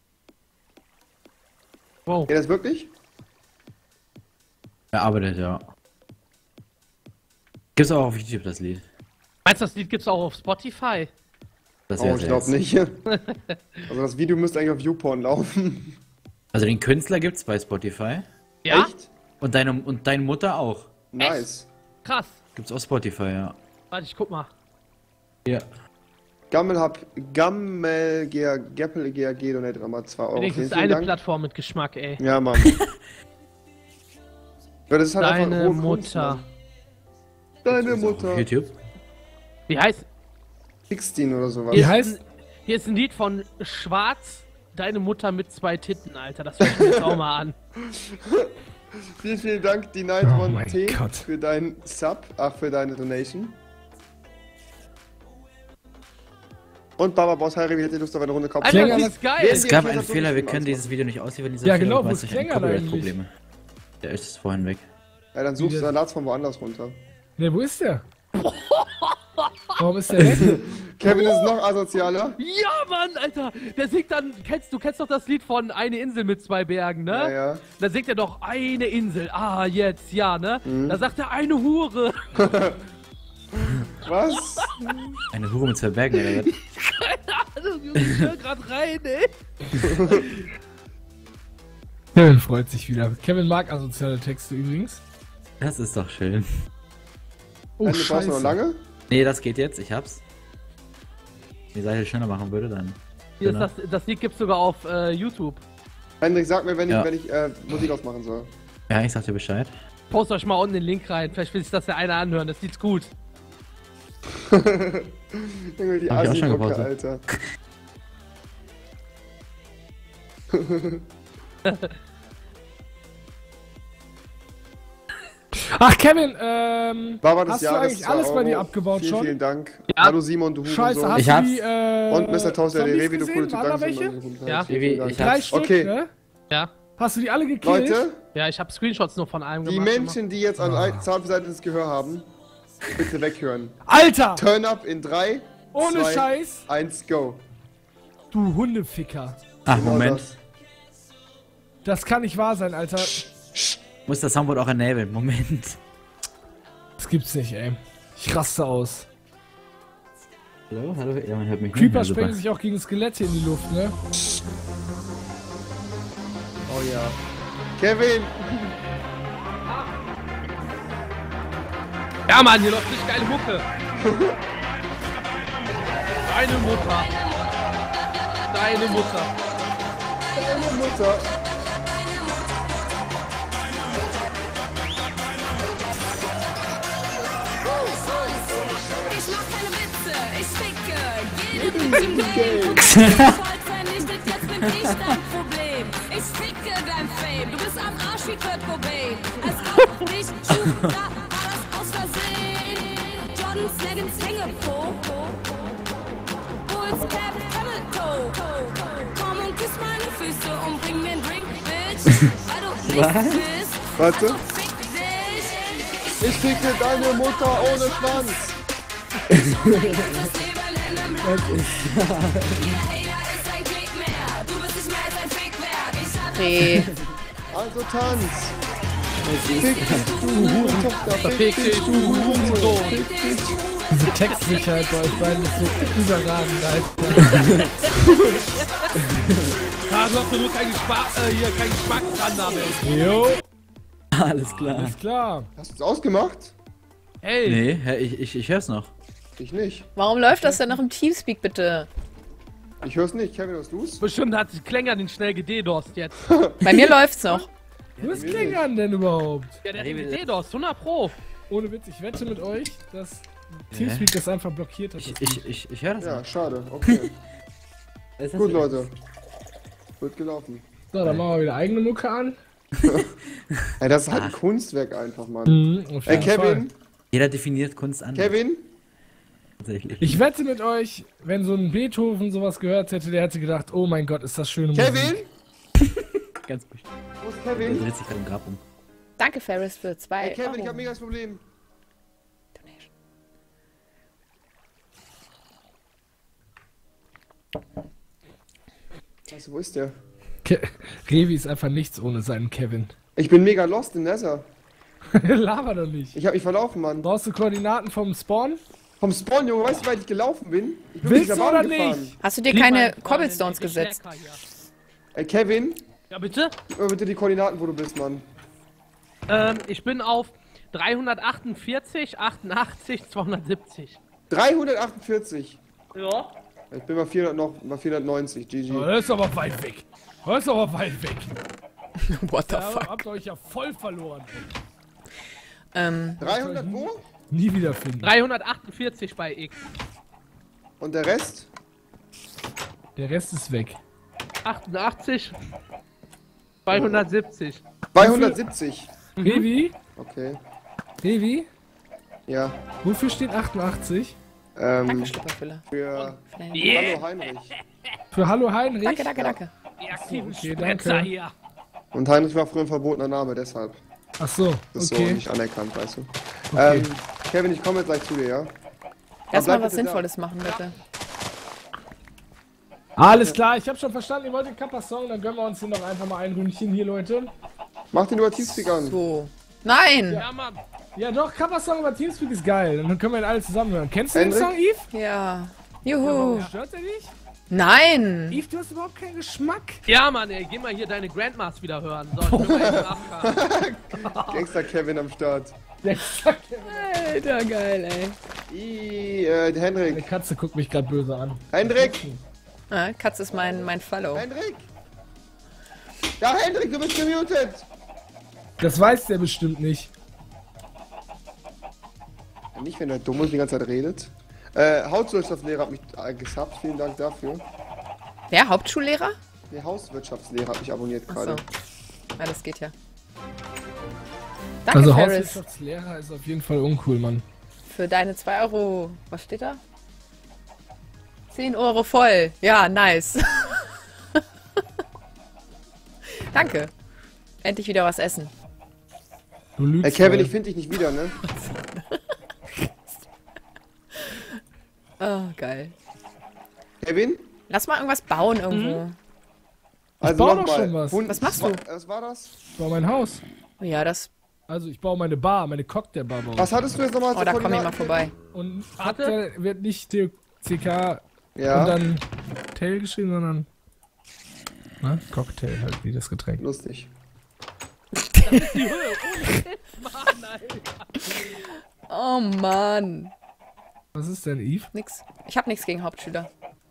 Wow. Geht das wirklich? Er arbeitet, ja. Gibt's auch auf YouTube das Lied. Meinst du, das Lied gibt's auch auf Spotify? Das Oh, wär's ich glaube jetzt. nicht. Also das Video müsste eigentlich auf YouPorn laufen. Also den Künstler gibt's bei Spotify. Ja? Echt? Und deine Mutter auch. Nice. Krass. Gibt's auf Spotify, ja. Warte, ich guck mal. Ja. Gammel GAG Donate nochmal 2 Euro. Wenigstens Vielen eine Dank. Plattform mit Geschmack, ey. Ja, Mann. Ja, das ist halt Deine einfach hohe Kunst, Mutter. Mann. Deine Auf Mutter. YouTube. Wie heißt? 16 oder sowas. Wie heißt? Hier ist ein Lied von Schwarz. Deine Mutter mit 2 Titten, Alter. Das hör ich mir jetzt auch mal an. Vielen Dank, die Night Oh One mein T Gott. für deinen Sub, für deine Donation. Und Baba Boss Harry, wie hätte Lust auf eine Runde Kopf? Alter, Klänger, das ist geil. Wer Es ist- gab die einen Organisation Fehler, wir bestimmt können alles dieses Video nicht ausliefern. Dieser Ja, Fehler, genau, du wo hast ist durch ein Klänger eigentlich? Copyright-Probleme. Der ist vorhin weg. Ja, dann suchst du, dann lad's von woanders runter. Ne, wo ist der? Warum ist der weg? Kevin ist noch asozialer. Ja, Mann, Alter. Der singt dann, du kennst doch das Lied von Eine Insel mit 2 Bergen, ne? Ja, ja. Da singt er doch eine Insel. Ah, jetzt, ja, ne? Da sagt er eine Hure. Was? Eine Hure mit 2 Bergen, oder was? Also, ich hör grad rein, ey. Kevin freut sich wieder. Kevin mag asoziale Texte übrigens. Das ist doch schön. Oh, Du brauchst noch scheiße. lange? Nee, das geht jetzt, ich hab's. Wenn die Seite schöner machen würde, dann. Hier ist Genau. das Lied gibt's sogar auf YouTube. Hendrik, sag mir, wenn Ja. ich Musik ausmachen soll. Ja, ich sag dir Bescheid. Post euch mal unten den Link rein. Vielleicht will sich das der eine anhören. Das Lied's gut. Junge, die Hab ich auch schon Assi-Mucke, gepostet. Alter. Ach, Kevin, Baba des hast du Jahres, eigentlich 2 alles bei dir Euro. abgebaut Vielen, schon? vielen Dank. Ja. Hallo Simon, du Scheiße, Hurensohn. hast Ich du hab's. die, Und Mr. Tauser, der Zombies Revi, du gesehen? coole Typ. Waren da Danke welche? schön. Ja. Vielen Dank. Ich 3 hab's. Stück, Okay. ne? Ja. Hast du die alle gekillt? Leute, Ja, ich habe Screenshots nur von einem die gemacht. Menschen, die jetzt an Zahnseite das Gehör haben, bitte weghören. Alter! Turn up in 3, Ohne 2, Scheiß! 1, go. Du Hundeficker. Ach, Genau Moment. das. Das kann nicht wahr sein, Alter. Muss das Soundboard auch enablen. Moment. Das gibt's nicht, ey. Ich raste aus. Hallo? Hallo? Ja, man hört mich Creeper nicht. Ja, sprengen sich auch gegen Skelette in die Luft, ne? Oh ja. Kevin! Ja, Mann, hier läuft richtig geile Mucke. Deine Mutter. Deine Mutter. Deine Mutter! Ich mach keine Witze, ich ficke jeden im Game. Voll vernichtet, jetzt bin ich dein Problem. Ich ficke dein Fame, du bist am Arsch wie Kurt Cobain. Als ob ich da war das aus Versehen. Jordans Leggings Hängepo, Bulls Cap Camel Toe. Komm und küss meine Füße und bring mir einen Drink, Bitch. Weil du nichts bist, Warte. also fick dich. Ich ficke deine Mutter ohne Schwanz! Nee. Also tanz! Fick dich, du Hurentochter! Fick dich, du Hurensohn! Fick dich! Diese Textsicherheit bei euch beiden ist so überragend, Alter. Ah, du hast doch nur keinen Geschmack, keinen Geschmack dran damit. Jo, Alles klar. ist klar. Hast du es ausgemacht? Hey, Nee, hä, ich hör's noch. Ich nicht. Warum läuft das denn noch im Teamspeak, bitte? Ich hör's nicht. Kevin, hörst du's? bestimmt hat Klänger den schnell gededost jetzt. Bei mir läuft's noch. Wo ist Klängern denn überhaupt? Ja, der hat den gededost, 100 Pro. Ohne Witz, ich wette mit euch, dass Teamspeak das einfach blockiert hat. Ich höre das Ja, noch. schade. Okay. Ist das Gut, so? Leute. Wird gelaufen. So, dann machen wir wieder eigene Mucke an. Ey, das ist halt ein Kunstwerk einfach, Mann. Auf Ey, jeden Fall. Kevin! Jeder definiert Kunst anders. Kevin! Tatsächlich. Ich wette mit euch, wenn so ein Beethoven sowas gehört hätte, der hätte gedacht, oh mein Gott, ist das schöne Kevin! Musik. Ganz bestimmt. Wo ist Der Kevin? dreht sich gerade im Grab um. Danke, Ferris, für 2 Ey, Kevin, ich Euro. hab mega das Problem. Scheiße, wo ist der? Revi ist einfach nichts ohne seinen Kevin. Ich bin mega lost in Nether. Laber doch nicht. Ich hab mich verlaufen, Mann. Brauchst du Koordinaten vom Spawn? Vom Spawn, Junge, weißt du, wie weit ich gelaufen bin? Ich bin Willst mit der du Bahn oder gefahren. nicht? Hast du dir Lieb keine meinen Cobblestones Freund, gesetzt? der Stärker hier. Ey, Kevin, Ja, bitte? Gib mir bitte die Koordinaten, wo du bist, Mann. Ich bin auf 348, 88, 270. 348. Ja. Ich bin bei 400 noch, bei 490. GG. Oh, das ist aber weit weg. Das ist aber weit weg. What the Da fuck? habt ihr euch ja voll verloren. 300 wo? Nie wiederfinden. 348 bei X. Und der Rest? Der Rest ist weg. 88, 270. 270. Revi? Okay. Revi? Ja. Wofür steht 88? Danke, Schlüpperfüller. Für Für deine- Hallo Heinrich. Für Hallo Heinrich? Danke, danke, danke. Die aktiven Okay, Spritzer danke. hier. Und Heinrich war früher ein verbotener Name, deshalb. Ach so, Das ist so okay. nicht anerkannt, weißt du. Okay. Kevin, ich komme jetzt gleich zu dir, ja? Lass bleib mal was bitte da. Sinnvolles machen, bitte. Alles klar, ich hab schon verstanden, ihr wollt den Kappa-Song, dann gönnen wir uns hier noch einfach mal ein Ründchen hier, Leute. Mach den über Teamspeak an. So. Nein! Ja, Mann. Ja doch, Kappa-Song über Teamspeak ist geil, und dann können wir ihn alle zusammen hören. Kennst du den Hendrik? Song, Yves? Ja. Juhu. Stört er dich? Nein! Yves, du hast überhaupt keinen Geschmack. Ja, Mann, ey, geh mal hier deine Grandmas wieder hören. So, ich will mal eben nachfragen. Gangster Kevin am Start. Der sagt, Alter, geil, ey. meine Hendrik. Katze guckt mich gerade böse an. Hendrik! Ah, Katz ist mein Follow. Hendrik! Ja, Hendrik, du bist gemutet! Das weiß der bestimmt nicht. Nicht, wenn der dumm ist, die ganze Zeit redet. Hauswirtschaftslehrer hat mich gesubbt, vielen Dank dafür. Wer? Hauptschullehrer? Der Hauswirtschaftslehrer hat mich abonniert Achso. gerade. Ja, das geht ja. Danke, Also Ferris, Hauswirtschaftslehrer ist auf jeden Fall uncool, Mann. für deine 2 Euro. Was steht da? 10 Euro voll. Ja, nice. Danke. Endlich wieder was essen. Du lügst. Kevin, voll. ich finde dich nicht wieder, ne? Oh, geil. Kevin? Lass mal irgendwas bauen irgendwo. Also baue noch doch mal. schon was. Was machst du? Was war das? Ich baue mein Haus. Oh ja, das... Also ich baue meine Bar, meine Cocktailbar baue. Was hattest du jetzt nochmal Oh, da komm ich mal vorbei. Und Warte. Cocktail wird nicht CK Ja, und dann Tail geschrieben, sondern ne? Cocktail halt wie das Getränk. lustig. Die Höhe. Mann, Alter. Oh Mann. Was ist denn, Yves? Nix. Ich hab nichts gegen Hauptschüler.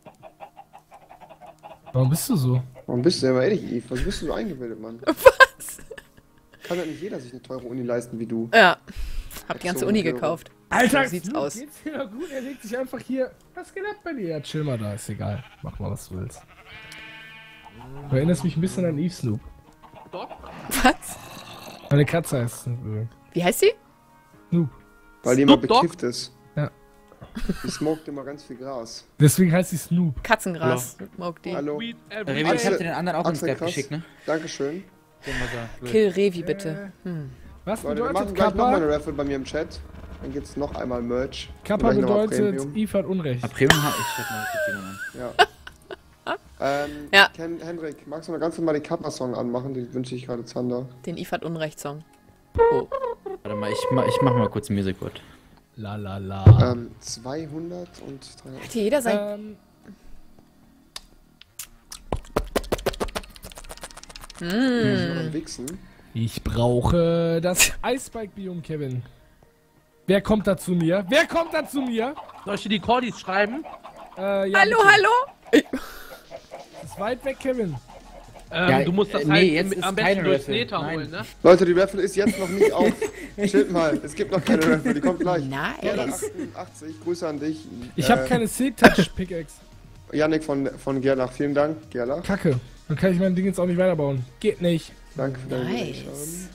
Warum bist du so? Warum bist du denn mal ehrlich, Yves? Was bist du so eingebildet, Mann? Was? Kann ja nicht jeder sich eine teure Uni leisten wie du. Ja. Hab die ganze So, Uni ja. gekauft. Alter, So sieht's Snoop, aus. geht's dir doch gut? Er legt sich einfach hier. Was geht ab bei dir? Ja, chill mal da, ist egal. Mach mal, was du willst. Du erinnerst mich ein bisschen an Yves Snoop. Was? Meine Katze heißt Snoop. Wie heißt sie? Snoop. Weil die immer Snoop Dogg? bekifft ist. Ja. Die smoked immer ganz viel Gras. Deswegen heißt sie Snoop. Katzengras. Smoke die. Hallo. Weed Revi, every ich hab dir den anderen auch in Axel, Skype krass. geschickt, ne? Dankeschön. Den war da. Blöd. Kill Revi, bitte. Was Leute, wir machen bedeutet gleich nochmal Kappa? eine Raffle bei mir im Chat. Dann gibt's noch einmal Merch. Kappa Und gleich nochmal bedeutet, Premium. Yves hat Unrecht. Ah, Premium habe ich schreib mal kurz jemand an. Ja. Ja. Hendrik, magst du mal ganz normal den Kappa-Song anmachen? Den wünsche ich gerade Zander. Den Yves hat Unrecht-Song. Oh. Warte mal, ich mach mal kurz Music Board. La la la. 200 und 300. Hat hier jeder sein... Am Wichsen. Ich brauche das Eisbike-Biom, Kevin. Wer kommt da zu mir? Wer kommt da zu mir? Soll ich dir die Cordis schreiben? Ja, Hallo, bitte. hallo? Ist weit weg, Kevin. Ja, Du musst das nee, halt jetzt ist am besten keine durchs Raffle. Neta Nein. holen, ne? Leute, die Raffle ist jetzt noch nicht auf. Chillt mal, es gibt noch keine Raffle, die kommt gleich. Nice. 88, Grüße an dich. Ich habe keine Silk-Touch-Pickaxe. Yannick von Gerlach, vielen Dank, Gerlach. Kacke. Dann kann ich mein Ding jetzt auch nicht weiterbauen. Geht nicht. Danke für deine Nice.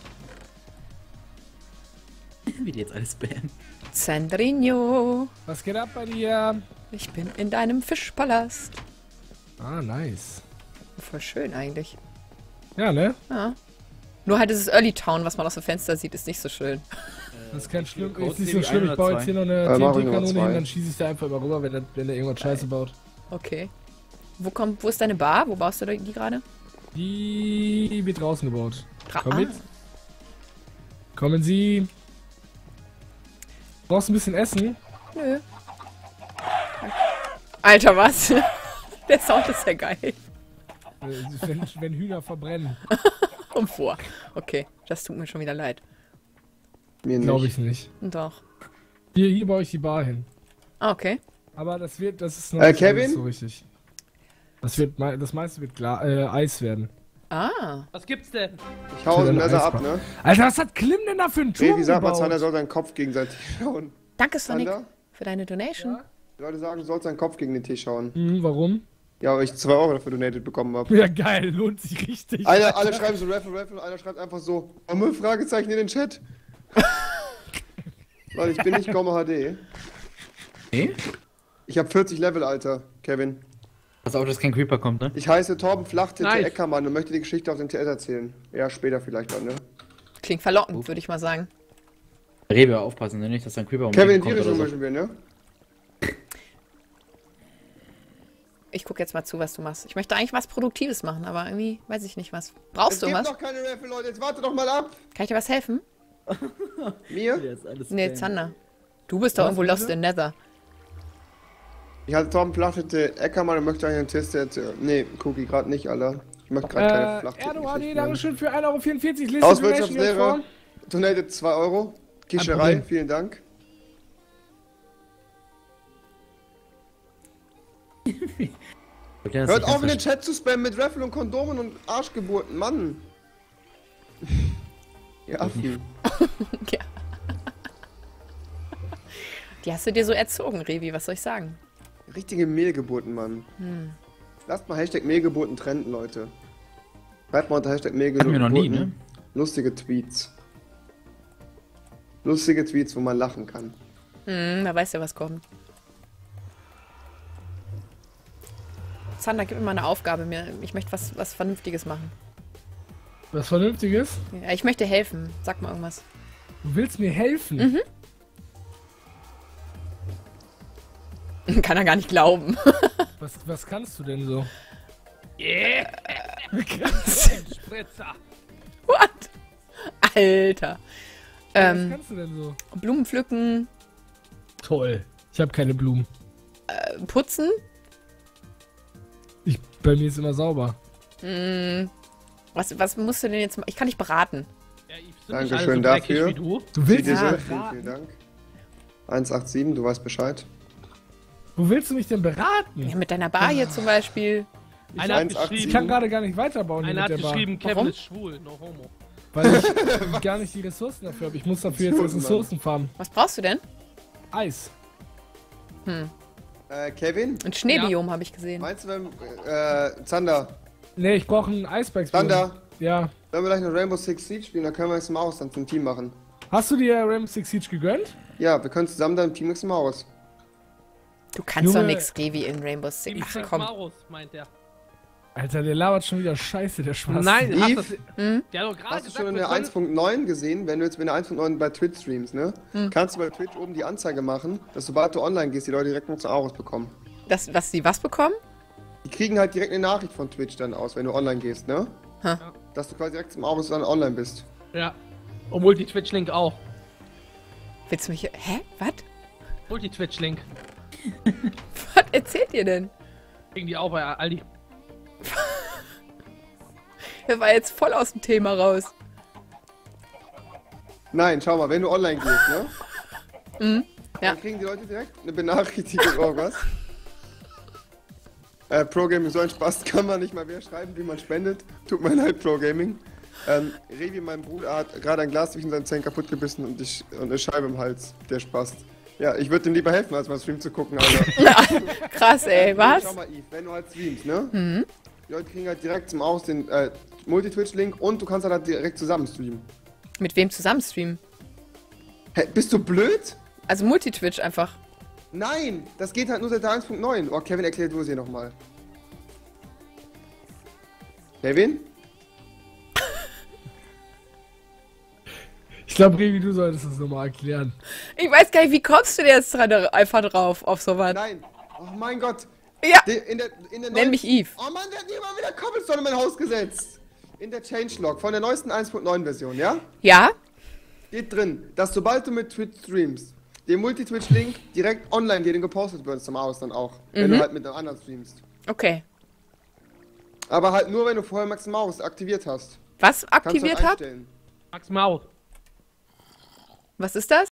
Wie die jetzt alles spammen. Sandrino. Was geht ab bei dir? Ich bin in deinem Fischpalast. Ah, nice. Voll schön eigentlich. Ja, ne? Ja. Nur halt dieses Early Town, was man aus dem Fenster sieht, ist nicht so schön. Das ist kein schlimm. Code Ist nicht so CB schlimm. Ich baue jetzt hier noch eine Mach ich Nummer TNT-Kanone zwei. hin, dann schieße ich da einfach immer rüber, wenn der irgendwas Scheiße baut. Okay. Wo ist deine Bar? Wo baust du die gerade? Die wird draußen gebaut. Komm Ah. mit. Kommen Sie. Brauchst du ein bisschen Essen? Nö. Alter, was? Der Sound ist ja geil. wenn Hühner verbrennen. Kommt vor. Okay, das tut mir schon wieder leid. Mir Glaube nicht. ich nicht. Doch. Hier baue ich die Bar hin. Ah, okay. Aber das ist noch Kevin? nicht so richtig. Das meiste wird Eis werden. Ah. Was gibt's denn? Ich hau den Für Messer deine ab, Eisbar. ne? Alter, was hat Klim denn da für einen Turm Wie sagt man, gebaut? Zander soll seinen Kopf gegen seinen Tisch schauen. Danke, Sonic, Zander? für deine Donation. Ja? Die Leute sagen, du sollst seinen Kopf gegen den Tisch schauen. Warum? Ja, weil ich 2 Euro dafür donated bekommen habe. Ja, geil, lohnt sich richtig. Alle schreiben so Raffle und einer schreibt einfach so, Gomme, Fragezeichen in den Chat. Leute, ich bin nicht Gomme HD. Nee? Ich habe 40 Level, Alter, Kevin. Pass auf, dass kein Creeper kommt, ne? Ich heiße Torben Flachtitte Nice. Eckermann und möchte die Geschichte auf dem TS erzählen. Ja, später vielleicht dann, ne? Klingt verlockend, würde ich mal sagen. Rewe, aufpassen, ne? Nicht, dass ein Creeper um Kevin, in die die kommt Richtung oder so. mischen wir, ne? Ich gucke jetzt mal zu, was du machst. Ich möchte eigentlich was Produktives machen, aber irgendwie weiß ich nicht was. Brauchst Es du gibt was? noch keine Raffle, Leute, jetzt warte doch mal ab. Kann ich dir was helfen? Mir? Nee, Zander. Du bist doch irgendwo lost in Nether. Ich hatte Torben Flachtitte Eckermann und möchte eigentlich einen Test erzählen. Nee, Cookie, gerade nicht, Alter. Ich möchte gerade keine Flachtitte. Erdo HD, Dankeschön für 1,44 €. Liste Hauswirtschaftslehrer, donated 2 Euro. Kischerei, Problem. vielen Dank. Hört auf in den Chat zu spammen mit Raffle und Kondomen und Arschgeburten, Mann. Ihr Affen. Ja. Die hast du dir so erzogen, Revi, was soll ich sagen? Richtige Mehlgeburten, Mann. Lasst mal Hashtag Mehlgeburten trenden, Leute. Schreibt mal unter Hashtag Mehlgeburten. Hatten wir noch nie, ne? Lustige Tweets. Lustige Tweets, wo man lachen kann. Da weiß ja, was kommt. Zander, gib mir mal eine Aufgabe. Ich möchte was Vernünftiges machen. Was Vernünftiges? Ja, ich möchte helfen. Sag mal irgendwas. Du willst mir helfen? Kann er gar nicht glauben. Was kannst du denn so? Yeah! Spritzer! What? Alter. Was kannst du denn so? Blumen pflücken, Toll. Ich habe keine Blumen. putzen. Bei mir ist immer sauber. Was musst du denn jetzt machen? Ich kann dich beraten. Ja, ich sind Dankeschön nicht alle so dreckig dafür. wie du. Du willst Diese, mich vielen Dank. 187, du weißt Bescheid. Wo willst du mich denn beraten? Ja, mit deiner Bar hier zum Beispiel. Einer hat 187. Ich kann geschrieben, gerade gar nicht weiterbauen hier einer mit hat der Bar. geschrieben, Kevin Warum? ist schwul, no homo. Weil ich gar nicht die Ressourcen dafür habe. Ich muss dafür jetzt Ressourcen farmen. Was brauchst du denn? Eis. Kevin, Ein Schneebiom habe ich gesehen. meinst du, wenn, Zander, Ne, ich brauche einen Eisberg. Zander, Ja. wenn wir gleich eine Rainbow Six Siege spielen, dann können wir jetzt mal aus dann zum Team machen. Hast du dir Rainbow Six Siege gegönnt? Ja, wir können zusammen dann im Team X mal aus. Du kannst doch Junge. nix, Revi, in Rainbow Six. Team Ach Frank komm. Maurus, meint er. Alter, der labert schon wieder Scheiße, der Spaß. Nein, hast Eve? das, der hat doch gerade Hast du gesagt, schon in wir der können- 1.9 gesehen, wenn du jetzt mit der 1.9 bei Twitch streamst, ne? Kannst du bei Twitch oben die Anzeige machen, dass sobald du online gehst, die Leute direkt noch zu Aurus bekommen. Was sie was bekommen? Die kriegen halt direkt eine Nachricht von Twitch dann aus, wenn du online gehst, ne? Ha. Dass du quasi direkt zum Aurus dann online bist. Ja. Und Multi-Twitch-Link auch. Willst du mich... Hä? Was? Multi-Twitch-Link. Was erzählt ihr denn? Kriegen die auch bei Aldi. Der war jetzt voll aus dem Thema raus. Nein, schau mal, wenn du online gehst, ne? Ja. Dann kriegen die Leute direkt eine Benachrichtigung oder was? Pro Gaming, so ein Spaß kann man nicht mal mehr schreiben, wie man spendet. Tut mir leid, Pro Gaming. Revi, mein Bruder, hat gerade ein Glas zwischen seinen Zähnen kaputt gebissen und eine Scheibe im Hals. Der Spaß. Ja, ich würde ihm lieber helfen, als mal Stream zu gucken, Alter. Krass, ey. Was? Schau mal, Eve, wenn du halt streamst, ne? Die Leute kriegen halt direkt zum Aus den Multi-Twitch-Link und du kannst halt direkt zusammen streamen. Mit wem zusammen streamen? Hä, bist du blöd? Also Multitwitch einfach. Nein, das geht halt nur seit der 1.9. Oh, Kevin, erklär du es hier nochmal. Kevin? Ich glaube, Revi, du solltest das nochmal erklären. Ich weiß gar nicht, wie kommst du denn jetzt einfach drauf auf sowas? Nein. Oh mein Gott. Ja, In der nenn mich Eve. Oh Mann, der hat immer wieder Cobblestone in mein Haus gesetzt. In der Changelog von der neuesten 1.9 Version, ja? Ja? Steht drin, dass sobald du mit Twitch streamst, der Multi-Twitch-Link direkt online geht und gepostet wird zum Aus dann auch. Wenn du halt mit einem anderen streamst. Okay. Aber halt nur, wenn du vorher Max Maus aktiviert hast. Was Kannst du aktiviert halt hab? einstellen. Max Maus. Was ist das?